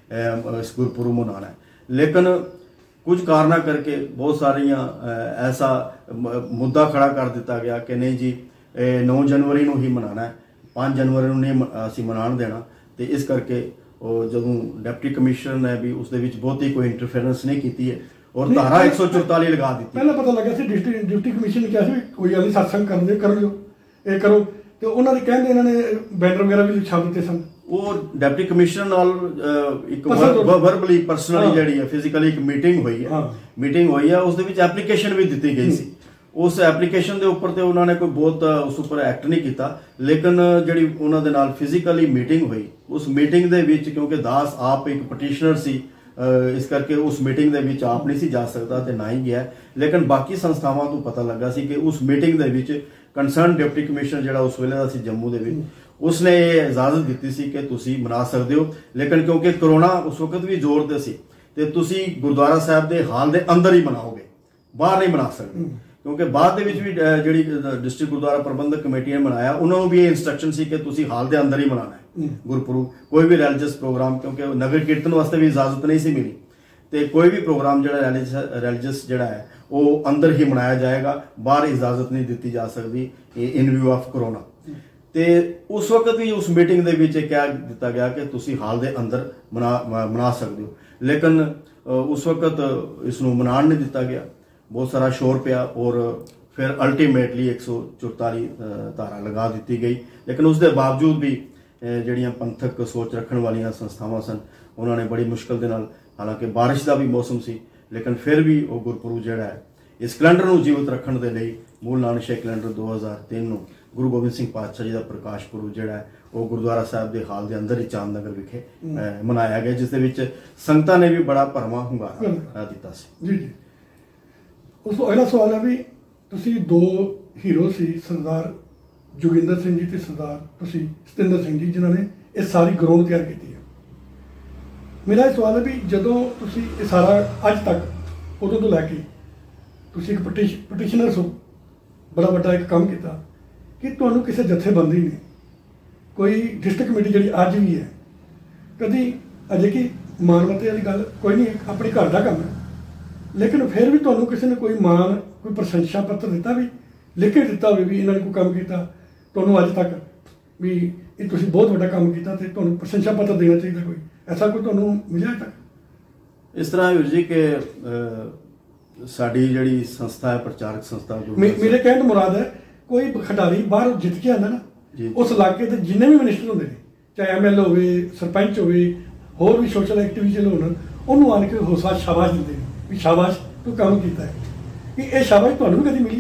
इस गुरपुरब मनाना है। लेकिन कुछ कारणों करके बहुत सारिया ऐसा मुद्दा खड़ा कर दिता गया कि नहीं जी नौ जनवरी नूं ही मनाना है, पाँच जनवरी नूं नहीं असी मनाण देना। तो इस करके जदों डिप्टी कमिश्नर ने भी उस दे विच बहुती कोई इंटरफेरेंस नहीं की है, और नहीं, धारा पहले- एक सौ चौताली लगा दी ਪਹਿਲਾਂ ਪਤਾ ਲੱਗਾ ਸੀ ਡਿਸਟ੍ਰਿਕਟ ਡਿਪਟੀ ਕਮਿਸ਼ਨ ਨੇ ਕਿਹਾ ਸੀ ਵੀ ਕੋਈ ਗੱਲ ਨਹੀਂ ਸਤਸੰਗ ਕਰਨ ਦੇ ਕਰ ਲਿਓ ਇਹ ਕਰੋ ਤੇ ਉਹਨਾਂ ਦੇ ਕਹਿੰਦੇ ਇਹਨਾਂ ਨੇ ਬੈਨਰ ਵਗੈਰਾ ਵੀ ਛਾਪ ਦਿੱਤੇ ਸਨ। ਉਹ ਡਿਪਟੀ ਕਮਿਸ਼ਨਰ ਨਾਲ ਅਹ, ਇੱਕ Personal ਤੌਰ- ਵਰਬਲੀ ਪਰਸਨਲੀ ਹਾਂ। ਜਿਹੜੀ ਹੈ ਫਿਜ਼ੀਕਲੀ ਇੱਕ ਮੀਟਿੰਗ ਹੋਈ ਹੈ ਹਾਂ। ਮੀਟਿੰਗ ਹੋਈ ਹੈ ਉਸ ਦੇ ਵਿੱਚ ਐਪਲੀਕੇਸ਼ਨ ਵੀ ਦਿੱਤੀ ਗਈ ਸੀ। ਉਸ ਐਪਲੀਕੇਸ਼ਨ ਦੇ ਉੱਪਰ ਤੇ ਉਹਨਾਂ ਨੇ ਕੋਈ ਬਹੁਤ ਉਸ ਉੱਪਰ ਐਕਟ ਨਹੀਂ ਕੀਤਾ, ਲੇਕਿਨ ਜਿਹੜੀ ਉਹਨਾਂ ਦੇ ਨਾਲ ਫਿਜ਼ੀਕਲੀ ਮੀਟਿੰਗ ਹੋਈ ਉਸ ਮੀਟਿੰਗ ਦੇ ਵਿੱਚ ਕਿਉਂਕਿ ਦਾਸ ਆਪ ਇੱਕ ਪਟੀਸ਼ਨਰ ਸੀ ਅਹ, ਇਸ ਕਰਕੇ ਉਸ ਮੀਟਿੰਗ ਦੇ ਵਿੱਚ ਆਪ ਨਹੀਂ ਸੀ ਜਾ ਸਕਦਾ ਤੇ ਨਾ ਹੀ ਗਿਆ, ਲੇਕਿਨ ਬਾਕੀ ਸੰਸਥਾਵਾਂ ਤੋਂ ਪਤਾ ਲੱਗਾ ਸੀ ਕਿ ਉਸ ਮੀਟਿੰਗ ਦੇ ਵਿੱਚ ਕੰਸਰਨ ਡਿਪਟੀ ਕਮਿਸ਼ਨਰ ਜਿਹੜਾ ਉਸ ਵੇਲੇ ਦਾ ਸੀ ਜੰਮੂ ਦੇ ਵਿੱਚ ਉਸਨੇ ਇਹ ਇਜਾਜ਼ਤ ਦਿੱਤੀ ਸੀ ਕਿ ਤੁਸੀਂ ਮਨਾ ਸਕਦੇ ਹੋ, ਲੇਕਿਨ ਕਿਉਂਕਿ ਕਰੋਨਾ ਉਸ ਵਕਤ ਵੀ ਜ਼ੋਰ ਤੇ ਸੀ ਤੇ ਤੁਸੀਂ ਗੁਰਦੁਆਰਾ ਸਾਹਿਬ ਦੇ ਹਾਲ ਦੇ ਅੰਦਰ ਹੀ ਮਨਾਓਗੇ, ਬਾਹਰ ਨਹੀਂ ਮਨਾ ਸਕਦੇ। ਕਿਉਂਕਿ ਬਾਅਦ ਦੇ ਵਿੱਚ ਵੀ ਅਹ, ਜਿਹੜੀ ਡਿਸਟ੍ਰਿਕਟ ਗੁਰਦੁਆਰਾ ਪ੍ਰਬੰਧਕ ਕਮੇਟੀ ਨੇ ਮਨਾਇਆ ਉਹਨਾਂ ਨੂੰ ਵੀ ਇਹ ਇੰਸਟਰਕਸ਼ਨ ਸੀ ਕਿ ਤੁਸੀਂ ਹਾਲ ਦੇ ਅੰਦਰ ਹੀ ਮਨਾਉਣਾ ਹੈ ਗੁਰਪੁਰਬ, ਕੋਈ ਵੀ ਰਿਲੀਜੀਅਸ ਪ੍ਰੋਗਰਾਮ, ਕਿਉਂਕਿ ਨਗਰ ਕੀਰਤਨ ਵਾਸਤੇ ਵੀ ਇਜਾਜ਼ਤ ਨਹੀਂ ਸੀ ਮਿਲੀ ਤੇ ਕੋਈ ਵੀ ਪ੍ਰੋਗਰਾਮ ਜਿਹੜਾ ਰਿਲੀਜੀਅਸ ਜਿਹੜਾ ਹੈ ਉਹ ਅੰਦਰ ਹੀ ਮਨਾਇਆ ਜਾਏਗਾ, ਬਾਹਰ ਇਜਾਜ਼ਤ ਨਹੀਂ ਦਿੱਤੀ ਜਾ ਸਕਦੀ ਇਨ ਵਿਊ ਆਫ ਕਰੋਨਾ। ਤੇ ਉਸ ਵਕਤ ਵੀ ਉਸ ਮੀਟਿੰਗ ਦੇ ਵਿੱਚ ਇਹ ਕਹਿ ਦਿੱਤਾ ਗਿਆ ਕਿ ਤੁਸੀਂ ਹਾਲ ਦੇ ਅੰਦਰ ਮਨਾ ਮਨਾ ਸਕਦੇ ਹੋ, ਲੇਕਿਨ ਉਸ ਵਕਤ ਇਸ ਨੂੰ ਮਨਾਉਣ ਨਹੀਂ ਦਿੱਤਾ ਗਿਆ, ਬਹੁਤ ਸਾਰਾ ਸ਼ੋਰ ਪਿਆ ਔਰ ਫਿਰ ਅਲਟੀਮੇਟਲੀ ਇੱਕ ਸੌ ਚੁਤਾਲੀ ਧਾਰਾ ਲਗਾ ਦਿੱਤੀ ਗਈ। ਲੇਕਿਨ ਉਸ ਦੇ ਬਾਵਜੂਦ ਵੀ ਜਿਹੜੀਆਂ ਪੰਥਕ ਸੋਚ ਰੱਖਣ ਵਾਲੀਆਂ ਸੰਸਥਾਵਾਂ ਸਨ ਉਹਨਾਂ ਨੇ ਬੜੀ ਮੁਸ਼ਕਲ ਦੇ ਨਾਲ, ਹਾਲਾਂਕਿ ਬਾਰਿਸ਼ ਦਾ ਵੀ ਮੌਸਮ ਸੀ, ਲੇਕਿਨ ਫਿਰ ਵੀ ਉਹ ਗੁਰਪੁਰਬ ਜਿਹੜਾ ਹੈ ਇਸ ਕੈਲੰਡਰ ਨੂੰ ਜੀਵਤ ਰੱਖਣ ਦੇ ਲਈ ਮੂਲ ਨਾਨਕ ਕੈਲੰਡਰ ਦੋ ਹਜ਼ਾਰ ਤਿੰਨ ਨੂੰ ਗੁਰੂ ਗੋਬਿੰਦ ਸਿੰਘ ਪਾਤਸ਼ਾਹ ਜੀ ਦਾ ਪ੍ਰਕਾਸ਼ ਪੁਰਬ ਜਿਹੜਾ ਹੈ ਉਹ ਗੁਰਦੁਆਰਾ ਸਾਹਿਬ ਦੇ ਹਾਲ ਦੇ ਅੰਦਰ ਹੀ ਚਾਂਦਨਗਰ ਵਿਖੇ ਅਹ, ਮਨਾਇਆ ਗਿਆ, ਜਿਸ ਦੇ ਵਿੱਚ ਸੰਗਤਾਂ ਨੇ ਵੀ ਬੜਾ ਭਰਵਾਂ ਹੁੰਗਾਰਾ ਦਿੱਤਾ ਸੀ। ਜੀ ਜੀ ਉਸ ਤੋਂ ਅਗਲਾ ਸਵਾਲ ਹੈ ਵੀ ਤੁਸੀਂ ਦੋ ਹੀਰੋ ਸੀ, ਸਰਦਾਰ ਜੋਗਿੰਦਰ ਸਿੰਘ ਜੀ ਤੇ ਸਰਦਾਰ ਤੁਸੀਂ ਸਤਿੰਦਰ ਸਿੰਘ ਜੀ, ਜਿਨ੍ਹਾਂ ਨੇ ਇਹ ਸਾਰੀ ਗਰਾਊਂਡ ਤਿਆਰ ਕੀਤੀ ਹੈ। ਮੇਰਾ ਇਹ ਸਵਾਲ ਹੈ ਵੀ ਜਦੋਂ ਤੁਸੀਂ ਇਹ ਸਾਰਾ ਅੱਜ ਤੱਕ ਉਦੋਂ ਤੋਂ ਲੈ ਕੇ ਤੁਸੀਂ ਇੱਕ ਪਟੀਸ਼ ਪਟੀਸ਼ਨਰ ਹੋ, ਬੜਾ ਵੱਡਾ ਇੱਕ ਕੰਮ ਕੀਤਾ ਕਿ ਤੁਹਾਨੂੰ ਕਿਸੇ ਜਥੇਬੰਦੀ ਨੇ ਕੋਈ ਡਿਸਟ੍ਰਿਕਟ ਕਮੇਟੀ ਜਿਹੜੀ ਅੱਜ ਵੀ ਹੈ ਕਦੀ ਅਜੇ ਕਿ ਮਾਨਵਤੇ ਵਾਲੀ ਗੱਲ ਕੋਈ ਨਹੀਂ, ਆਪਣੇ ਘਰ ਦਾ ਕੰਮ ਹੈ, ਲੇਕਿਨ ਫਿਰ ਵੀ ਤੁਹਾਨੂੰ ਕਿਸੇ ਨੇ ਕੋਈ ਮਾਨ ਕੋਈ ਪ੍ਰਸ਼ੰਸਾ ਪੱਤਰ ਦਿੱਤਾ ਵੀ ਲਿਖ ਕੇ ਦਿੱਤਾ ਹੋਵੇ ਵੀ ਇਹਨਾਂ ਨੇ ਕੋਈ ਕੰਮ ਕੀਤਾ ਤੁਹਾਨੂੰ ਅੱਜ ਤੱਕ ਵੀ ਇਹ ਤੁਸੀਂ ਬਹੁਤ ਵੱਡਾ ਕੰਮ ਕੀਤਾ ਤੇ ਤੁਹਾਨੂੰ ਪ੍ਰਸ਼ੰਸਾ ਪੱਤਰ ਦੇਣਾ ਚਾਹੀਦਾ, ਕੋਈ ਐਸਾ ਕੋਈ ਤੁਹਾਨੂੰ ਮਿਲਿਆ ਅੱਜ ਤੱਕ? ਇਸ ਤਰ੍ਹਾਂ ਹੈ ਵੀਰ ਜੀ ਕਿ ਅਹ, ਸਾਡੀ ਜਿਹੜੀ ਸੰਸਥਾ ਹੈ ਪ੍ਰਚਾਰਕ ਸੰਸਥਾ ਗੁਰੂ ਮੇ- ਮੇਰੇ ਕਹਿਣ ਤੋਂ ਮੁਰਾਦ ਹੈ ਕੋਈ ਖਿਡਾਰੀ ਬਾਹਰ ਜਿੱਤ ਕੇ ਆਉਂਦਾ ਨਾ ਜੀ। ਉਸ ਇਲਾਕੇ ਦੇ ਜਿੰਨੇ ਵੀ ਮਿਨਿਸਟਰ ਹੁੰਦੇ ਨੇ, ਚਾਹੇ ਐਮਐਲ ਹੋਵੇ, ਸਰਪੰਚ ਹੋਵੇ, ਹੋਰ ਵੀ ਸੋਸ਼ਲ ਐਕਟੀਵਿਟੀ ਹੋਣ, ਉਹਨੂੰ ਆਣ ਕੇ ਹੌਸਲਾ ਸ਼ਾਬਾਸ਼ ਦਿੰਦੇ ਨੇ ਵੀ ਸ਼ਾਬਾਸ਼ ਤੂੰ ਕੰਮ ਕੀਤਾ ਹੈ। ਕਿ ਇਹ ਸ਼ਾਬਾਸ਼ ਤੁਹਾਨੂੰ ਵੀ ਕਦੀ ਮਿਲੀ?